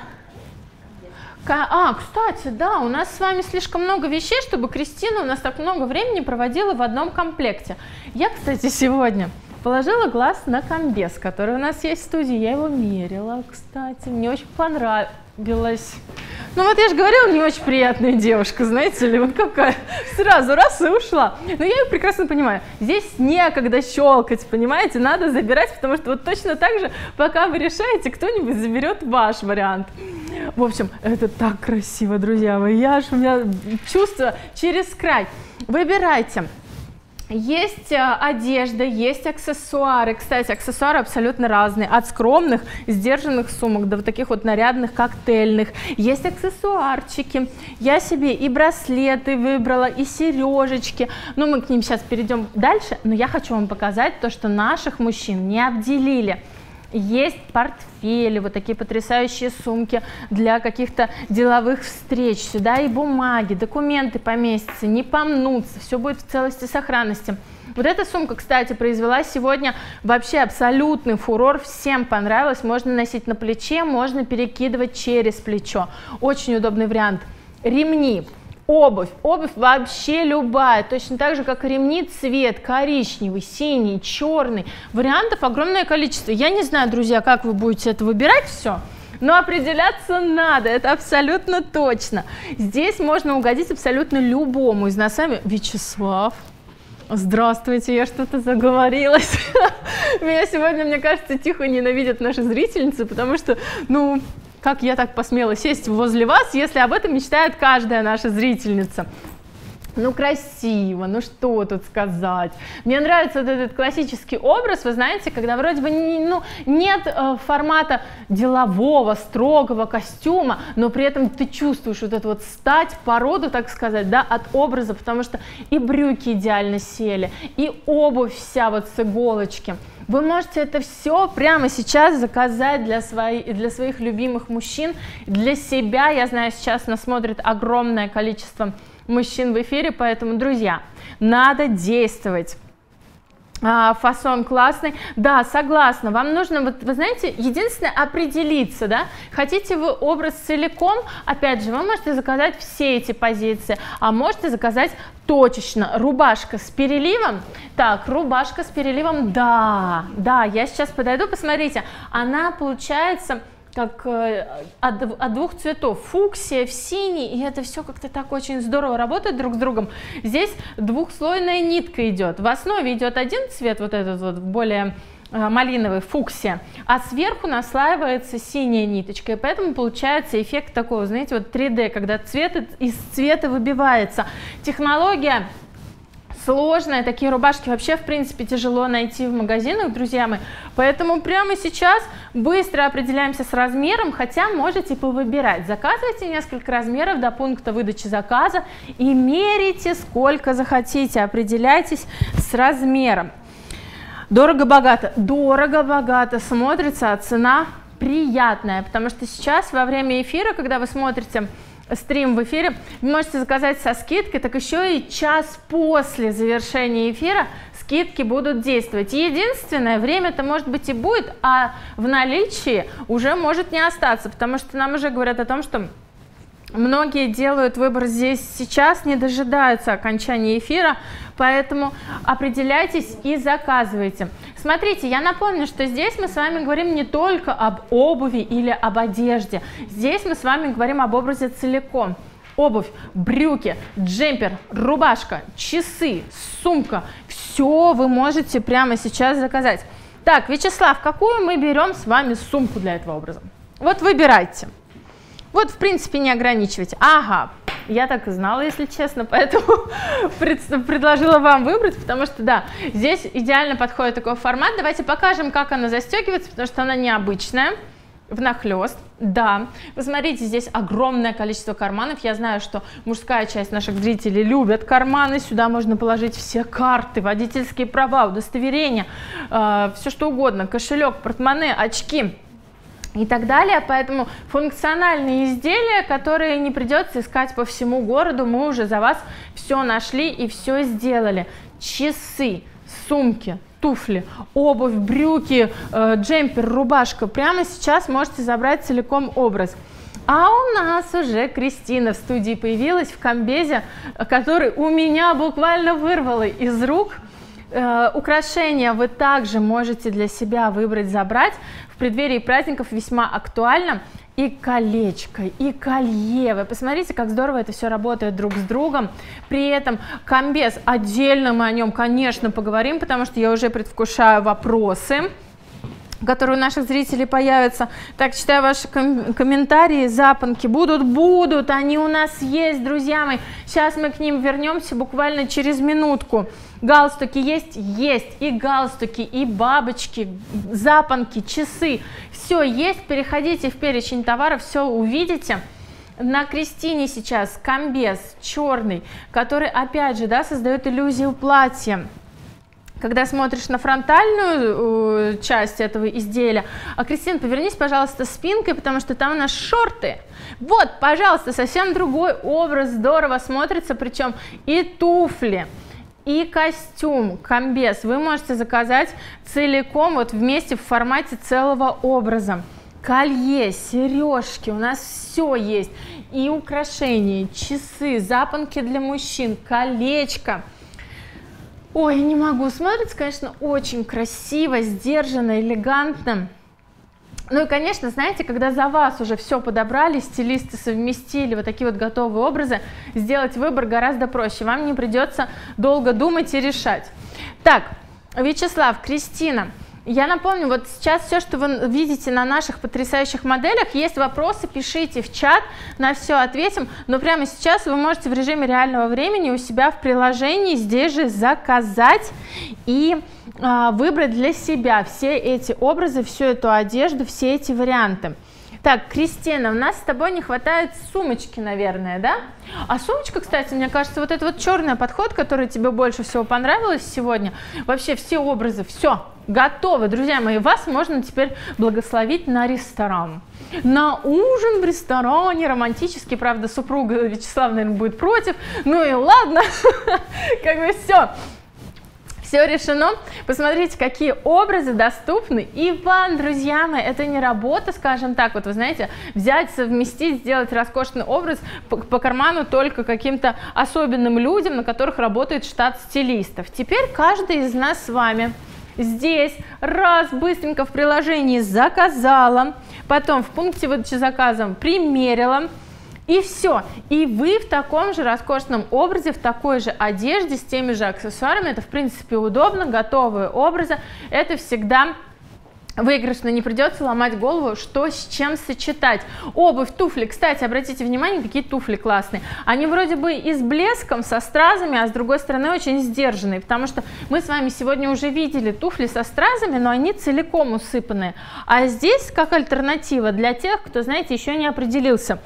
а, кстати, да, у нас с вами слишком много вещей, чтобы Кристина у нас так много времени проводила в одном комплекте. Я, кстати, сегодня положила глаз на комбез, который у нас есть в студии. Я его мерила, кстати. Мне очень понравилось. Ну вот я же говорила, не очень приятная девушка, знаете ли, вот какая. Сразу раз и ушла. Но я ее прекрасно понимаю. Здесь некогда щелкать, понимаете, надо забирать, потому что вот точно так же, пока вы решаете, кто-нибудь заберет ваш вариант. В общем, это так красиво, друзья мои. Я ж, у меня чувство через край. Выбирайте. Есть одежда, есть аксессуары. Кстати, аксессуары абсолютно разные. От скромных, сдержанных сумок до вот таких вот нарядных, коктейльных. Есть аксессуарчики. Я себе и браслеты выбрала, и сережечки. Но мы к ним сейчас перейдем дальше. Но я хочу вам показать то, что наших мужчин не обделили. Есть портфели, вот такие потрясающие сумки для каких-то деловых встреч. Сюда и бумаги, документы поместятся, не помнутся, все будет в целости и сохранности. Вот эта сумка, кстати, произвела сегодня вообще абсолютный фурор, всем понравилось. Можно носить на плече, можно перекидывать через плечо. Очень удобный вариант. Ремни. Обувь. Обувь вообще любая, точно так же, как и ремни, цвет коричневый, синий, черный. Вариантов огромное количество. Я не знаю, друзья, как вы будете это выбирать все, но определяться надо, это абсолютно точно. Здесь можно угодить абсолютно любому из нас. Сами Вячеслав. Здравствуйте, я что-то заговорилась. Меня сегодня, мне кажется, тихо ненавидят наши зрительницы, потому что, ну... Как я так посмела сесть возле вас, если об этом мечтает каждая наша зрительница? Ну, красиво, ну что тут сказать. Мне нравится вот этот классический образ, вы знаете, когда вроде бы не, ну, нет э, формата делового, строгого костюма, но при этом ты чувствуешь вот эту вот стать, породу, так сказать, да, от образа, потому что и брюки идеально сели, и обувь вся вот с иголочки. Вы можете это все прямо сейчас заказать для, свои, для своих любимых мужчин, для себя. Я знаю, сейчас нас смотрит огромное количество мужчин в эфире, поэтому, друзья, надо действовать. А, фасон классный. Да, согласна. Вам нужно, вот, вы знаете, единственное определиться, да, хотите вы образ целиком, опять же, вы можете заказать все эти позиции, а можете заказать точечно. Рубашка с переливом. Так, рубашка с переливом, да, да, я сейчас подойду, посмотрите, она получается как э, от, от двух цветов, фуксия в синий, и это все как-то так очень здорово работает друг с другом. Здесь двухслойная нитка идет, в основе идет один цвет, вот этот вот более э, малиновый, фуксия, а сверху наслаивается синяя ниточка, и поэтому получается эффект такого, знаете, вот три дэ, когда цвет из цвета выбивается. Технология сложная, такие рубашки вообще, в принципе, тяжело найти в магазинах, друзья мои, поэтому прямо сейчас быстро определяемся с размером, хотя можете повыбирать. Заказывайте несколько размеров до пункта выдачи заказа и мерите сколько захотите, определяйтесь с размером. Дорого-богато, дорого-богато смотрится, а цена приятная, потому что сейчас во время эфира, когда вы смотрите стрим в эфире, вы можете заказать со скидкой, так еще и час после завершения эфира скидки будут действовать. Единственное, время-то может быть и будет, а в наличии уже может не остаться, потому что нам уже говорят о том, что многие делают выбор здесь сейчас, не дожидаются окончания эфира, поэтому определяйтесь и заказывайте. Смотрите, я напомню, что здесь мы с вами говорим не только об обуви или об одежде, здесь мы с вами говорим об образе целиком. Обувь, брюки, джемпер, рубашка, часы, сумка. Все вы можете прямо сейчас заказать. Так, Вячеслав, какую мы берем с вами сумку для этого образа? Вот выбирайте. Вот, в принципе, не ограничивайте. Ага, я так и знала, если честно, поэтому пред, предложила вам выбрать, потому что, да, здесь идеально подходит такой формат. Давайте покажем, как она застегивается, потому что она необычная. Внахлёст, да. Вы смотрите, здесь огромное количество карманов. Я знаю, что мужская часть наших зрителей любят карманы. Сюда можно положить все карты, водительские права, удостоверения, э, все что угодно, кошелек, портмоне, очки и так далее. Поэтому функциональные изделия, которые не придется искать по всему городу, мы уже за вас все нашли и все сделали. Часы, сумки, туфли, обувь, брюки, э, джемпер, рубашка. Прямо сейчас можете забрать целиком образ. А у нас уже Кристина в студии появилась в комбезе, который у меня буквально вырвало из рук. Э, украшения вы также можете для себя выбрать, забрать. В преддверии праздников весьма актуально. И колечко, и колье. Вы посмотрите, как здорово это все работает друг с другом. При этом комбез, отдельно мы о нем, конечно, поговорим, потому что я уже предвкушаю вопросы, которые у наших зрителей появятся. Так, читаю ваши ком комментарии. Запонки будут? Будут. Они у нас есть, друзья мои. Сейчас мы к ним вернемся буквально через минутку. Галстуки есть? Есть. И галстуки, и бабочки, запонки, часы. Все есть. Переходите в перечень товаров, все увидите. На Кристине сейчас комбез черный, который, опять же, да, создает иллюзию платья. Когда смотришь на фронтальную э, часть этого изделия, а, Кристина, повернись, пожалуйста, спинкой, потому что там у нас шорты. Вот, пожалуйста, совсем другой образ, здорово смотрится, причем и туфли, и костюм, комбез вы можете заказать целиком, вот вместе в формате целого образа. Колье, сережки, у нас все есть, и украшения, часы, запонки для мужчин, колечко. Ой, не могу, смотрится, конечно, очень красиво, сдержанно, элегантно. Ну и, конечно, знаете, когда за вас уже все подобрали, стилисты совместили вот такие вот готовые образы, сделать выбор гораздо проще. Вам не придется долго думать и решать. Так, Вячеслав, Кристина, я напомню, вот сейчас все, что вы видите на наших потрясающих моделях, есть вопросы, пишите в чат, на все ответим. Но прямо сейчас вы можете в режиме реального времени у себя в приложении здесь же заказать и а, выбрать для себя все эти образы, всю эту одежду, все эти варианты. Так, Кристина, у нас с тобой не хватает сумочки, наверное, да? А сумочка, кстати, мне кажется, вот этот вот черный подход, который тебе больше всего понравилось сегодня, вообще все образы, все, готовы, друзья мои, вас можно теперь благословить на ресторан. На ужин в ресторане, романтический, правда, супруга Вячеслав, наверное, будет против, ну и ладно, как бы все. Все решено. Посмотрите, какие образы доступны и вам, друзья мои. Это не работа, скажем так, вот вы знаете, взять, совместить, сделать роскошный образ по, по карману только каким-то особенным людям, на которых работает штат стилистов. Теперь каждый из нас с вами здесь раз быстренько в приложении заказала, потом в пункте выдачи заказом примерила. И все. И вы в таком же роскошном образе, в такой же одежде, с теми же аксессуарами. Это, в принципе, удобно. Готовые образы. Это всегда выигрышно. Не придется ломать голову, что с чем сочетать. Обувь, туфли. Кстати, обратите внимание, какие туфли классные. Они вроде бы и с блеском, со стразами, а с другой стороны очень сдержанные. Потому что мы с вами сегодня уже видели туфли со стразами, но они целиком усыпанные. А здесь как альтернатива для тех, кто, знаете, еще не определился. С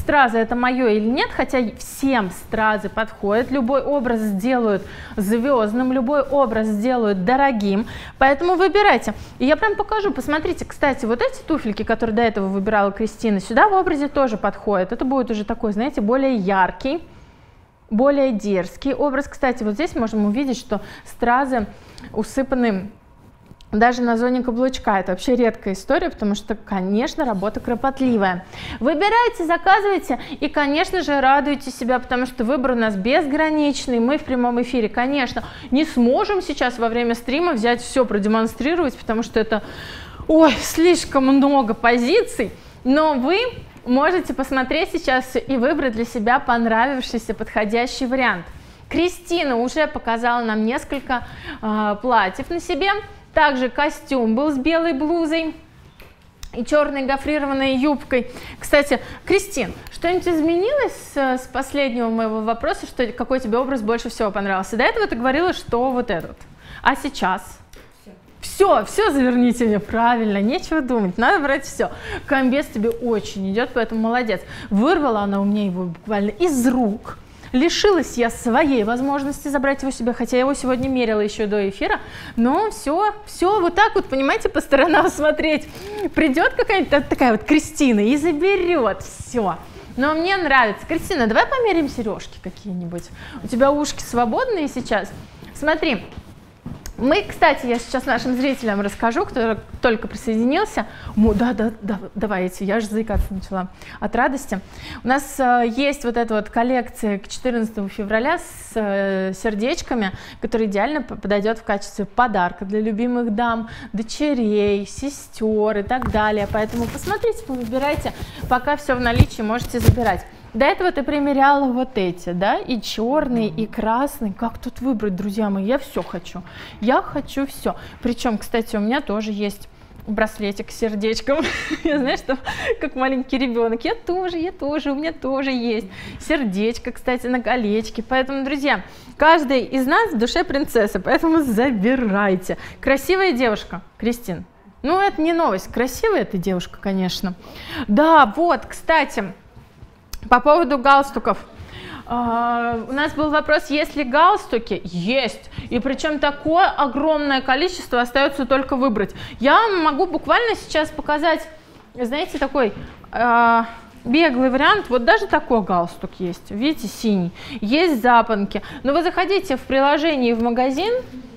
стразы это мое или нет, хотя всем стразы подходят, любой образ сделают звездным, любой образ сделают дорогим, поэтому выбирайте. И я прям покажу, посмотрите, кстати, вот эти туфельки, которые до этого выбирала Кристина, сюда в образе тоже подходят. Это будет уже такой, знаете, более яркий, более дерзкий образ. Кстати, вот здесь можем увидеть, что стразы усыпаны даже на зоне каблучка. Это вообще редкая история, потому что, конечно, работа кропотливая. Выбирайте, заказывайте и, конечно же, радуйте себя, потому что выбор у нас безграничный. Мы в прямом эфире, конечно, не сможем сейчас во время стрима взять все, продемонстрировать, потому что это, ой, слишком много позиций, но вы можете посмотреть сейчас и выбрать для себя понравившийся подходящий вариант. Кристина уже показала нам несколько э, платьев на себе. Также костюм был с белой блузой и черной гофрированной юбкой. Кстати, Кристин, что-нибудь изменилось с, с последнего моего вопроса, что, какой тебе образ больше всего понравился? До этого ты говорила, что вот этот. А сейчас? Все, все заверните мне, правильно, нечего думать, надо брать все. Комбез тебе очень идет, поэтому молодец. Вырвала она у меня его буквально из рук. Лишилась я своей возможности забрать его себе, хотя я его сегодня мерила еще до эфира, но все, все вот так вот, понимаете, по сторонам смотреть. Придет какая-нибудь такая вот Кристина и заберет все. Но мне нравится. Кристина, давай померяем сережки какие-нибудь. У тебя ушки свободные сейчас. Смотри. Мы, кстати, я сейчас нашим зрителям расскажу, кто только присоединился. Да, да, да, давайте, я же заикаться начала от радости. У нас э, есть вот эта вот коллекция к четырнадцатому февраля с э, сердечками, которая идеально подойдет в качестве подарка для любимых дам, дочерей, сестер и так далее. Поэтому посмотрите, выбирайте, пока все в наличии, можете забирать. До этого ты примеряла вот эти, да, и черный, и красный. Как тут выбрать, друзья мои? Я все хочу. Я хочу все. Причем, кстати, у меня тоже есть браслетик с сердечком. Я знаю, что как маленький ребенок. Я тоже, я тоже, у меня тоже есть. Сердечко, кстати, на колечке. Поэтому, друзья, каждый из нас в душе принцесса, поэтому забирайте. Красивая девушка, Кристин. Ну, это не новость. Красивая эта девушка, конечно. Да, вот, кстати... По поводу галстуков. Uh, у нас был вопрос, есть ли галстуки? Есть. И причем такое огромное количество, остается только выбрать. Я могу буквально сейчас показать, знаете, такой uh, беглый вариант. Вот даже такой галстук есть. Видите, синий. Есть запонки. Но вы заходите в приложение в магазин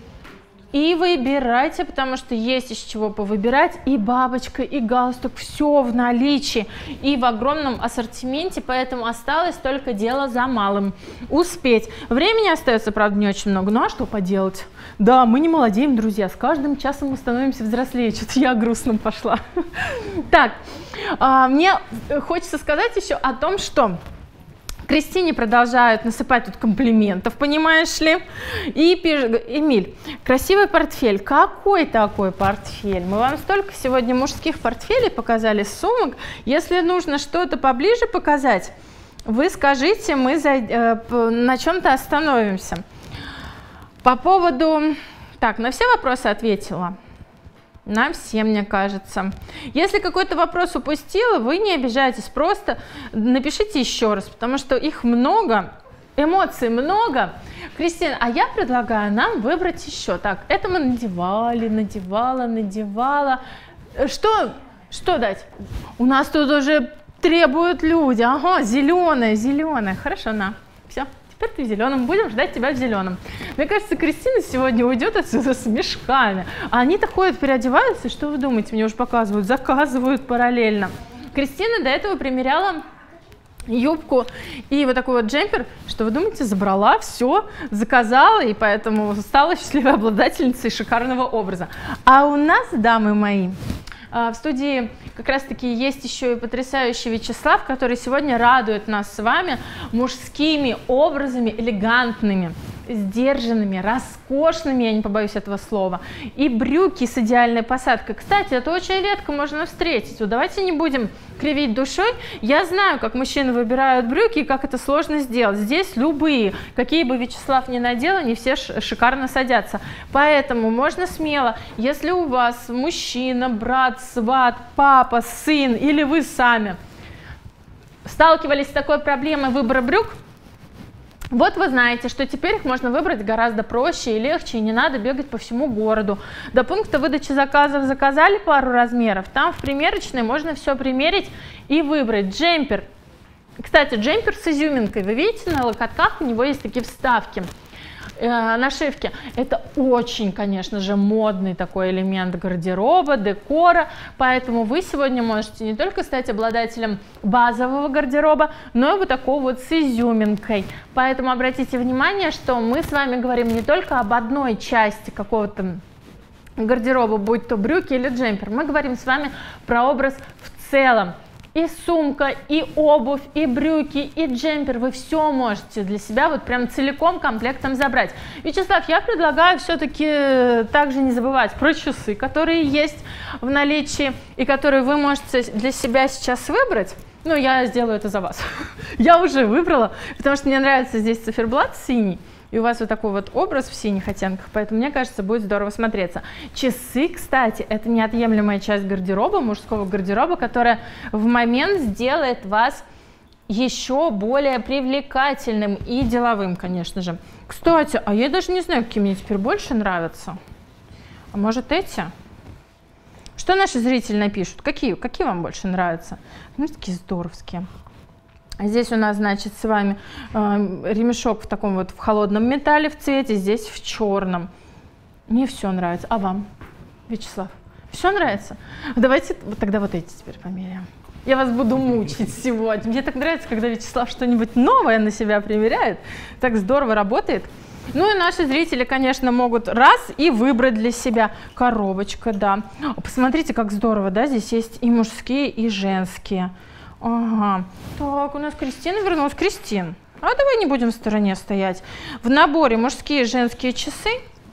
и выбирайте, потому что есть из чего повыбирать. И бабочка, и галстук, все в наличии и в огромном ассортименте, поэтому осталось только дело за малым. Успеть. Времени остается, правда, не очень много, ну а что поделать? Да, мы не молодеем, друзья, с каждым часом мы становимся взрослее. Что-то я грустным пошла. Так, мне хочется сказать еще о том, что... Кристине продолжают насыпать тут комплиментов, понимаешь ли? И пишет, Эмиль, красивый портфель. Какой такой портфель? Мы вам столько сегодня мужских портфелей показали, сумок. Если нужно что-то поближе показать, вы скажите, мы за, э, на чем-то остановимся. По поводу... Так, на все вопросы ответила. На все, мне кажется. Если какой-то вопрос упустила, вы не обижайтесь, просто напишите еще раз, потому что их много, эмоций много. Кристина, а я предлагаю нам выбрать еще. Так, это мы надевали, надевала, надевала. Что, что дать? У нас тут уже требуют люди. Ага, зеленая, зеленая. Хорошо, на, все. Теперь ты в зеленом, будем ждать тебя в зеленом. Мне кажется, Кристина сегодня уйдет отсюда с мешками. А они-то ходят, переодеваются, что вы думаете, мне уже показывают, заказывают параллельно. Кристина до этого примеряла юбку и вот такой вот джемпер, что вы думаете, забрала, все, заказала, и поэтому стала счастливой обладательницей шикарного образа. А у нас, дамы мои, в студии как раз-таки есть еще и потрясающий Вячеслав, который сегодня радует нас с вами мужскими образами, элегантными, сдержанными, роскошными, я не побоюсь этого слова, и брюки с идеальной посадкой. Кстати, это очень редко можно встретить. Вот давайте не будем кривить душой. Я знаю, как мужчины выбирают брюки и как это сложно сделать. Здесь любые, какие бы Вячеслав ни надел, они все шикарно садятся. Поэтому можно смело, если у вас мужчина, брат, сват, папа, сын или вы сами Сталкивались с такой проблемой выбора брюк? Вот вы знаете, что теперь их можно выбрать гораздо проще и легче, и не надо бегать по всему городу. До пункта выдачи заказов заказали пару размеров, там в примерочной можно все примерить и выбрать. Джемпер. Кстати, джемпер с изюминкой. Вы видите, на локотках у него есть такие вставки. Нашивки. Это очень, конечно же, модный такой элемент гардероба, декора, поэтому вы сегодня можете не только стать обладателем базового гардероба, но и вот такого вот с изюминкой. Поэтому обратите внимание, что мы с вами говорим не только об одной части какого-то гардероба, будь то брюки или джемпер, мы говорим с вами про образ в целом. И сумка, и обувь, и брюки, и джемпер. Вы все можете для себя вот прям целиком комплектом забрать. Вячеслав, я предлагаю все-таки также не забывать про часы, которые есть в наличии и которые вы можете для себя сейчас выбрать. Ну, я сделаю это за вас. Я уже выбрала, потому что мне нравится здесь циферблат синий. И у вас вот такой вот образ в синих оттенках, поэтому, мне кажется, будет здорово смотреться. Часы, кстати, это неотъемлемая часть гардероба, мужского гардероба, которая в момент сделает вас еще более привлекательным и деловым, конечно же. Кстати, а я даже не знаю, какие мне теперь больше нравятся. А может, эти? Что наши зрители напишут? Какие, какие вам больше нравятся? Ну, такие здоровские. Здесь у нас, значит, с вами э, ремешок в таком вот в холодном металле в цвете, здесь в черном. Мне все нравится. А вам, Вячеслав? Все нравится? Давайте тогда вот эти теперь померяем. Я вас буду мучить сегодня. Мне так нравится, когда Вячеслав что-нибудь новое на себя примеряет. Так здорово работает. Ну и наши зрители, конечно, могут раз и выбрать для себя коробочка, да. Посмотрите, как здорово, да, здесь есть и мужские, и женские. Ага. Так, у нас Кристина вернулась. Кристин, а давай не будем в стороне стоять. В наборе мужские и женские часы.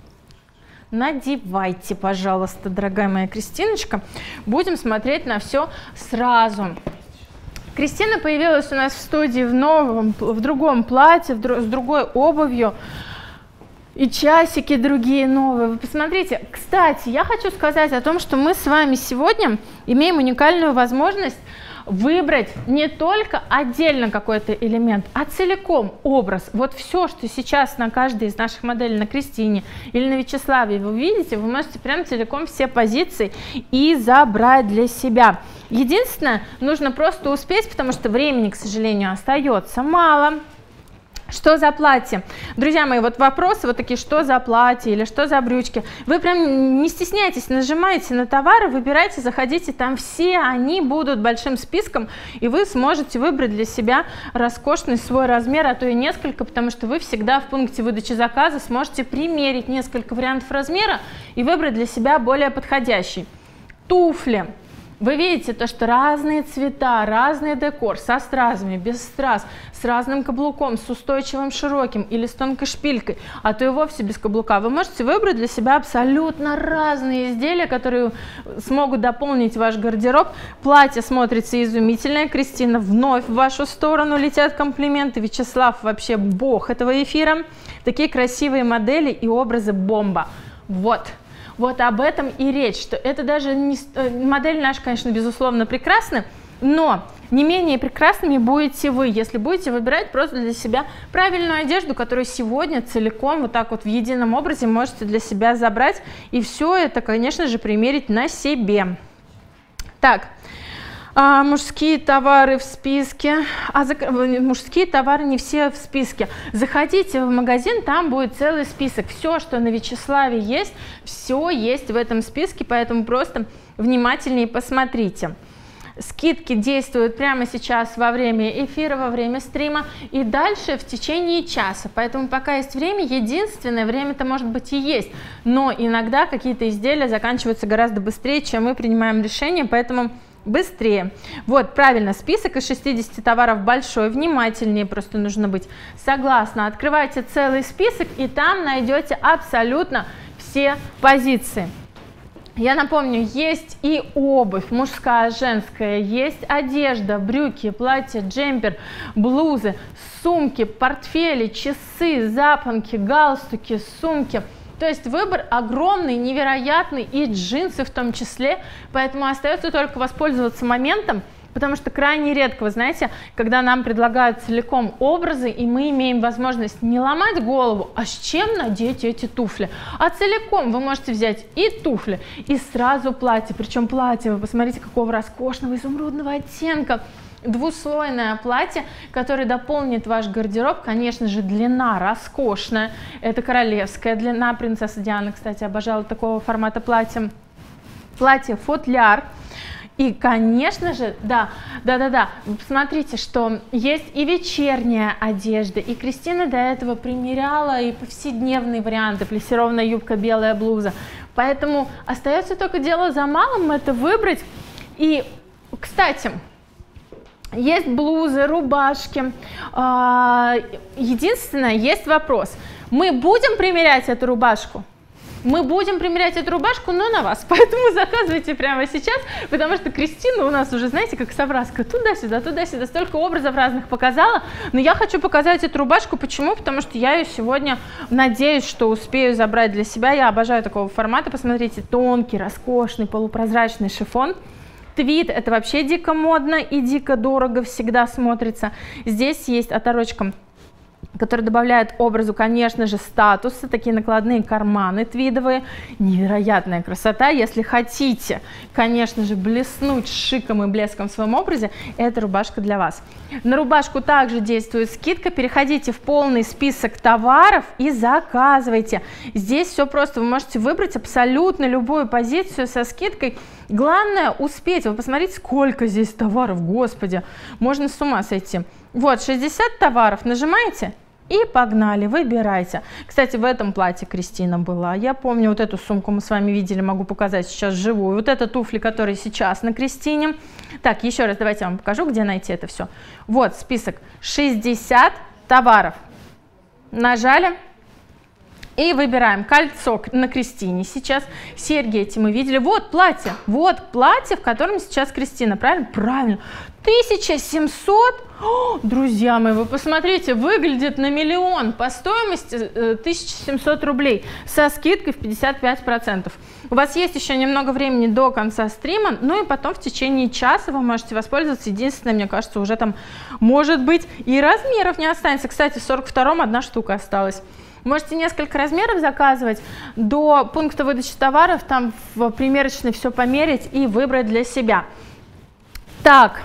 Надевайте, пожалуйста, дорогая моя Кристиночка. Будем смотреть на все сразу. Кристина появилась у нас в студии в новом, в другом платье, в друг, с другой обувью. И часики другие новые. Вы посмотрите. Кстати, я хочу сказать о том, что мы с вами сегодня имеем уникальную возможность выбрать не только отдельно какой-то элемент, а целиком образ. Вот все, что сейчас на каждой из наших моделей, на Кристине или на Вячеславе вы видите, вы можете прям целиком все позиции и забрать для себя. Единственное, нужно просто успеть, потому что времени, к сожалению, остается мало. Что за платье? Друзья мои, вот вопросы вот такие, что за платье или что за брючки. Вы прям не стесняйтесь, нажимайте на товары, выбирайте, заходите, там все они будут большим списком, и вы сможете выбрать для себя роскошный свой размер, а то и несколько, потому что вы всегда в пункте выдачи заказа сможете примерить несколько вариантов размера и выбрать для себя более подходящий. Туфли. Вы видите то, что разные цвета, разный декор, со стразами, без страз, с разным каблуком, с устойчивым широким или с тонкой шпилькой, а то и вовсе без каблука. Вы можете выбрать для себя абсолютно разные изделия, которые смогут дополнить ваш гардероб. Платье смотрится изумительное. Кристина, вновь в вашу сторону летят комплименты. Вячеслав вообще бог этого эфира. Такие красивые модели и образы бомба. Вот. Вот об этом и речь, что это даже не... Модель наша, конечно, безусловно, прекрасна, но не менее прекрасными будете вы, если будете выбирать просто для себя правильную одежду, которую сегодня целиком вот так вот в едином образе можете для себя забрать и все это, конечно же, примерить на себе. Так. А, мужские товары в списке, а за... мужские товары не все в списке. Заходите в магазин, там будет целый список. Все, что на Вячеславе есть, все есть в этом списке, поэтому просто внимательнее посмотрите. Скидки действуют прямо сейчас во время эфира, во время стрима и дальше в течение часа. Поэтому пока есть время, единственное, время-то может быть и есть, но иногда какие-то изделия заканчиваются гораздо быстрее, чем мы принимаем решение, поэтому быстрее. Вот, правильно, список из шестидесяти товаров большой, внимательнее просто нужно быть. Согласна, открывайте целый список и там найдете абсолютно все позиции. Я напомню, есть и обувь, мужская, женская, есть одежда, брюки, платья, джемпер, блузы, сумки, портфели, часы, запонки, галстуки, сумки. То есть выбор огромный, невероятный, и джинсы в том числе, поэтому остается только воспользоваться моментом Потому что крайне редко, вы знаете, когда нам предлагают целиком образы, и мы имеем возможность не ломать голову, а с чем надеть эти туфли. А целиком вы можете взять и туфли, и сразу платье. Причем платье, вы посмотрите, какого роскошного изумрудного оттенка. Двуслойное платье, которое дополнит ваш гардероб. Конечно же, длина роскошная. Это королевская длина. Принцесса Диана, кстати, обожала такого формата платья. Платье-футляр. И, конечно же, да, да-да-да, посмотрите, что есть и вечерняя одежда, и Кристина до этого примеряла и повседневные варианты, плессированная юбка, белая блуза. Поэтому остается только дело за малым, это выбрать. И, кстати, есть блузы, рубашки. Единственное, есть вопрос. Мы будем примерять эту рубашку? Мы будем примерять эту рубашку, но на вас, поэтому заказывайте прямо сейчас, потому что Кристина у нас уже, знаете, как совраска, туда-сюда, туда-сюда, столько образов разных показала, но я хочу показать эту рубашку, почему? Потому что я ее сегодня, надеюсь, что успею забрать для себя, я обожаю такого формата, посмотрите, тонкий, роскошный, полупрозрачный шифон. Твид — это вообще дико модно и дико дорого всегда смотрится. Здесь есть оторочка, который добавляет образу, конечно же, статуса, такие накладные карманы твидовые. Невероятная красота. Если хотите, конечно же, блеснуть шиком и блеском в своем образе, эта рубашка для вас. На рубашку также действует скидка. Переходите в полный список товаров и заказывайте. Здесь все просто. Вы можете выбрать абсолютно любую позицию со скидкой. Главное успеть. Вы посмотрите, сколько здесь товаров, господи. Можно с ума сойти. Вот, шестьдесят товаров. Нажимаете и погнали, выбирайте. Кстати, в этом платье Кристина была. Я помню, вот эту сумку мы с вами видели, могу показать сейчас живую. Вот это туфли, которые сейчас на Кристине. Так, еще раз давайте я вам покажу, где найти это все. Вот список. шестьдесят товаров. Нажали. И выбираем кольцо на Кристине сейчас, серьги эти мы видели. Вот платье, вот платье, в котором сейчас Кристина, правильно? Правильно. тысяча семьсот, о, друзья мои, вы посмотрите, выглядит на миллион по стоимости э, тысяча семьсот рублей со скидкой в пятьдесят пять процентов. У вас есть еще немного времени до конца стрима, ну и потом в течение часа вы можете воспользоваться. Единственное, мне кажется, уже там может быть и размеров не останется. Кстати, в сорок втором одна штука осталась. Можете несколько размеров заказывать, до пункта выдачи товаров, там в примерочной все померить и выбрать для себя. Так,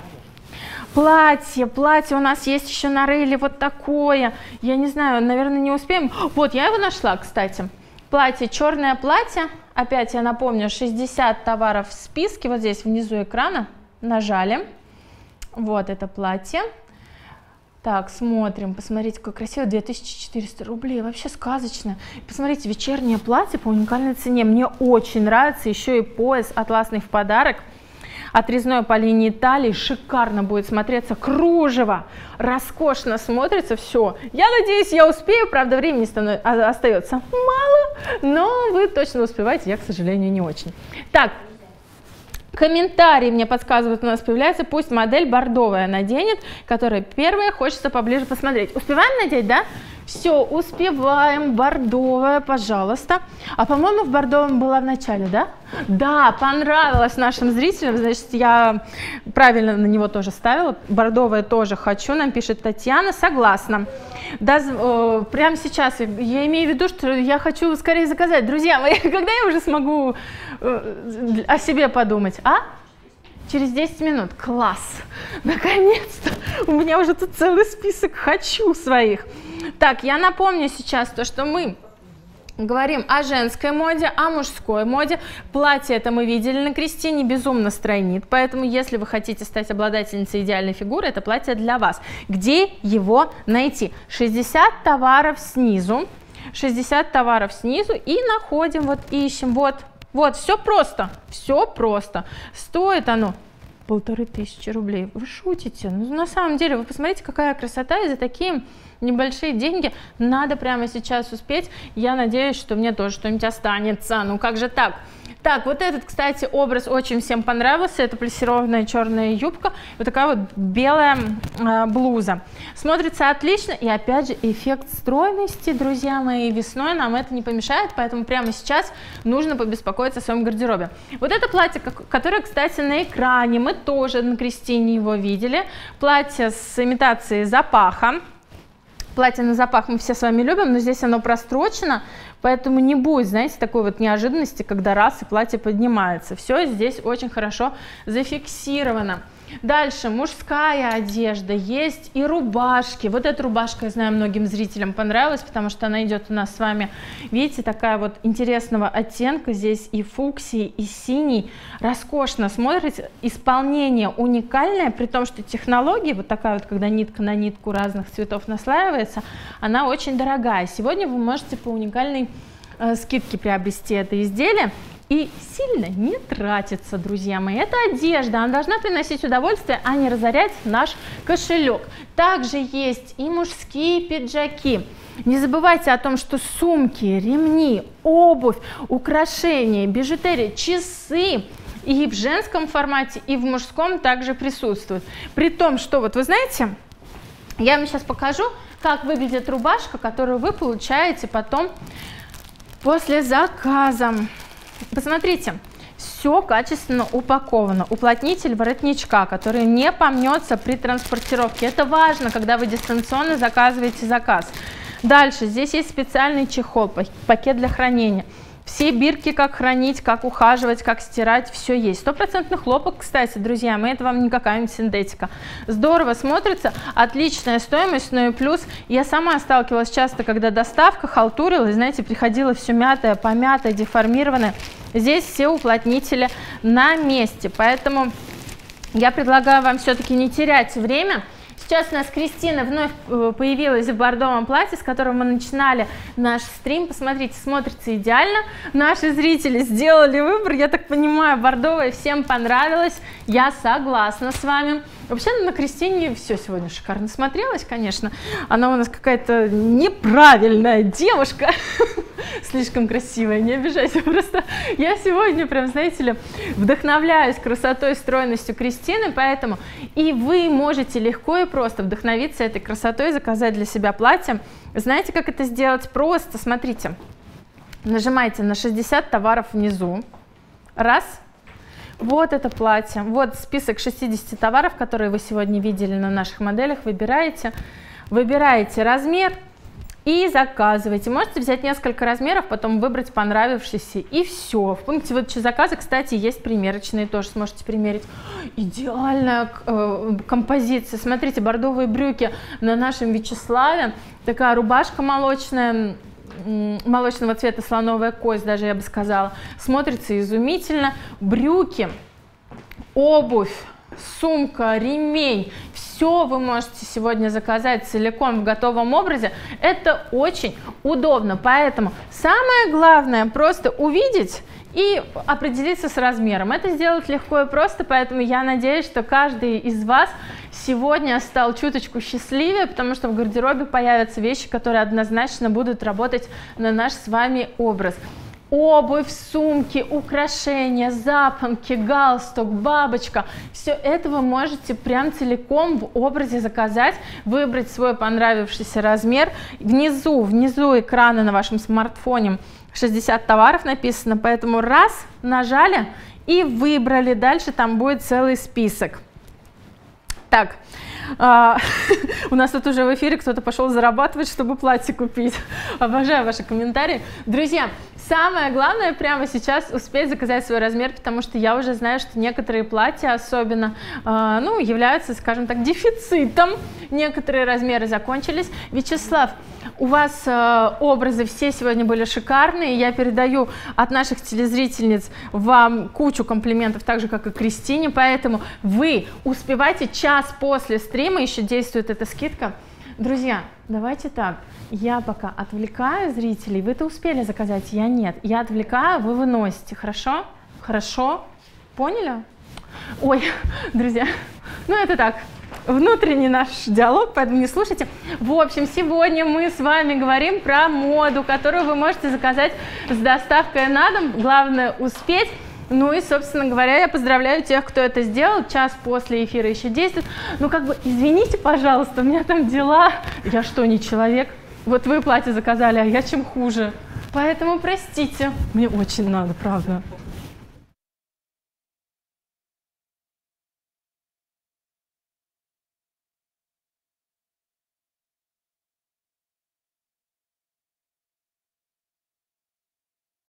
платье, платье у нас есть еще на рейле вот такое, я не знаю, наверное, не успеем. Вот, я его нашла, кстати. Платье, черное платье, опять я напомню, шестьдесят товаров в списке, вот здесь внизу экрана, нажали. Вот это платье. Так, смотрим, посмотрите, какое красивое, две тысячи четыреста рублей, вообще сказочно. Посмотрите, вечернее платье по уникальной цене, мне очень нравится, еще и пояс атласный в подарок, отрезной по линии талии, шикарно будет смотреться, кружево, роскошно смотрится, все. Я надеюсь, я успею, правда, времени остается мало, но вы точно успеваете, я, к сожалению, не очень. Так. Комментарии мне подсказывают, у нас появляется, пусть модель бордовая наденет, которая первая, хочется поближе посмотреть. Успеваем надеть, да? Все, успеваем, бордовая, пожалуйста. А по-моему, в бордовом была в начале, да? Да, понравилось нашим зрителям, значит, я правильно на него тоже ставила. Бордовая тоже хочу, нам пишет Татьяна, согласна. Да, э, прямо сейчас, я имею в виду, что я хочу скорее заказать. Друзья мои, когда я уже смогу э, о себе подумать, а? Через десять минут. Класс! Наконец-то! У меня уже тут целый список «хочу» своих. Так, я напомню сейчас то, что мы говорим о женской моде, о мужской моде. Платье это мы видели на Кристине, безумно стройнит. Поэтому, если вы хотите стать обладательницей идеальной фигуры, это платье для вас. Где его найти? шестьдесят товаров снизу. шестьдесят товаров снизу и находим, вот ищем, вот. Вот, все просто, все просто. Стоит оно полторы тысячи рублей. Вы шутите? Ну, на самом деле, вы посмотрите, какая красота, и за такие небольшие деньги надо прямо сейчас успеть. Я надеюсь, что мне тоже что-нибудь останется. Ну, как же так? Так, вот этот, кстати, образ очень всем понравился. Это плессированная черная юбка, вот такая вот белая э, блуза. Смотрится отлично, и опять же эффект стройности, друзья мои, весной нам это не помешает, поэтому прямо сейчас нужно побеспокоиться о своем гардеробе. Вот это платье, которое, кстати, на экране, мы тоже на Кристине его видели. Платье с имитацией запаха. Платье на запах мы все с вами любим, но здесь оно прострочено, поэтому не будет, знаете, такой вот неожиданности, когда раз и платье поднимается. Все здесь очень хорошо зафиксировано. Дальше мужская одежда, есть и рубашки. Вот эта рубашка, я знаю, многим зрителям понравилась, потому что она идет у нас с вами, видите, такая вот интересного оттенка. Здесь и фуксий, и синий. Роскошно смотрится, исполнение уникальное, при том, что технология, вот такая вот, когда нитка на нитку разных цветов наслаивается, она очень дорогая. Сегодня вы можете по уникальной э, скидке приобрести это изделие. И сильно не тратится, друзья мои. Это одежда, она должна приносить удовольствие, а не разорять наш кошелек. Также есть и мужские пиджаки. Не забывайте о том, что сумки, ремни, обувь, украшения, бижутерия, часы и в женском формате, и в мужском также присутствуют. При том, что, вот вы знаете, я вам сейчас покажу, как выглядит рубашка, которую вы получаете потом после заказа. Посмотрите, все качественно упаковано. Уплотнитель воротничка, который не помнется при транспортировке. Это важно, когда вы дистанционно заказываете заказ. Дальше, здесь есть специальный чехол, пакет для хранения. Все бирки, как хранить, как ухаживать, как стирать, все есть. Стопроцентный хлопок, кстати, друзья мои, это вам не какая-нибудь синтетика. Здорово смотрится, отличная стоимость, но и плюс. Я сама сталкивалась часто, когда доставка халтурила, и, знаете, приходило все мятое, помятое, деформированное. Здесь все уплотнители на месте, поэтому я предлагаю вам все-таки не терять время. Сейчас у нас Кристина вновь появилась в бордовом платье, с которым мы начинали наш стрим. Посмотрите, смотрится идеально. Наши зрители сделали выбор. Я так понимаю, бордовое всем понравилось. Я согласна с вами. Вообще на Кристине все сегодня шикарно смотрелось, конечно. Она у нас какая-то неправильная девушка. Слишком красивая, не обижайся. Просто я сегодня прям, знаете ли, вдохновляюсь красотой, стройностью Кристины, поэтому и вы можете легко и просто вдохновиться этой красотой, заказать для себя платье. Знаете, как это сделать? Просто, смотрите, нажимайте на шестьдесят товаров внизу. Раз. Вот это платье. Вот список шестидесяти товаров, которые вы сегодня видели на наших моделях. Выбираете, выбираете размер и заказывайте. Можете взять несколько размеров, потом выбрать понравившийся, и все. В пункте выдачи заказа, кстати, есть примерочные, тоже сможете примерить. Идеальная э, композиция. Смотрите, бордовые брюки на нашем Вячеславе, такая рубашка молочная, молочного цвета, слоновая кость, даже я бы сказала. Смотрится изумительно. Брюки, обувь, сумка, ремень. Все вы можете сегодня заказать целиком в готовом образе. Это очень удобно. Поэтому самое главное просто увидеть и определиться с размером. Это сделать легко и просто, поэтому я надеюсь, что каждый из вас сегодня стал чуточку счастливее, потому что в гардеробе появятся вещи, которые однозначно будут работать на наш с вами образ. Обувь, сумки, украшения, запонки, галстук, бабочка. Все это вы можете прям целиком в образе заказать, выбрать свой понравившийся размер. Внизу, внизу экрана на вашем смартфоне шестьдесят товаров написано, поэтому раз, нажали и выбрали. Дальше там будет целый список. Так, а, у нас тут уже в эфире кто-то пошел зарабатывать, чтобы платье купить. Обожаю ваши комментарии. Друзья, самое главное прямо сейчас успеть заказать свой размер, потому что я уже знаю, что некоторые платья особенно, э, ну, являются, скажем так, дефицитом. Некоторые размеры закончились. Вячеслав, у вас э, образы все сегодня были шикарные. Я передаю от наших телезрительниц вам кучу комплиментов, так же, как и Кристине. Поэтому вы успевайте час после стрима, еще действует эта скидка. Друзья, давайте так. Я пока отвлекаю зрителей. Вы-то успели заказать, я нет. Я отвлекаю, вы выносите. Хорошо? Хорошо? Поняли? Ой, друзья, ну это так. внутренний наш диалог, поэтому не слушайте. В общем, сегодня мы с вами говорим про моду, которую вы можете заказать с доставкой на дом. Главное успеть. Ну и, собственно говоря, я поздравляю тех, кто это сделал. Час после эфира еще действует. Ну, как бы, извините, пожалуйста, у меня там дела. Я что, не человек? Вот вы платье заказали, а я чем хуже. Поэтому простите. Мне очень надо, правда.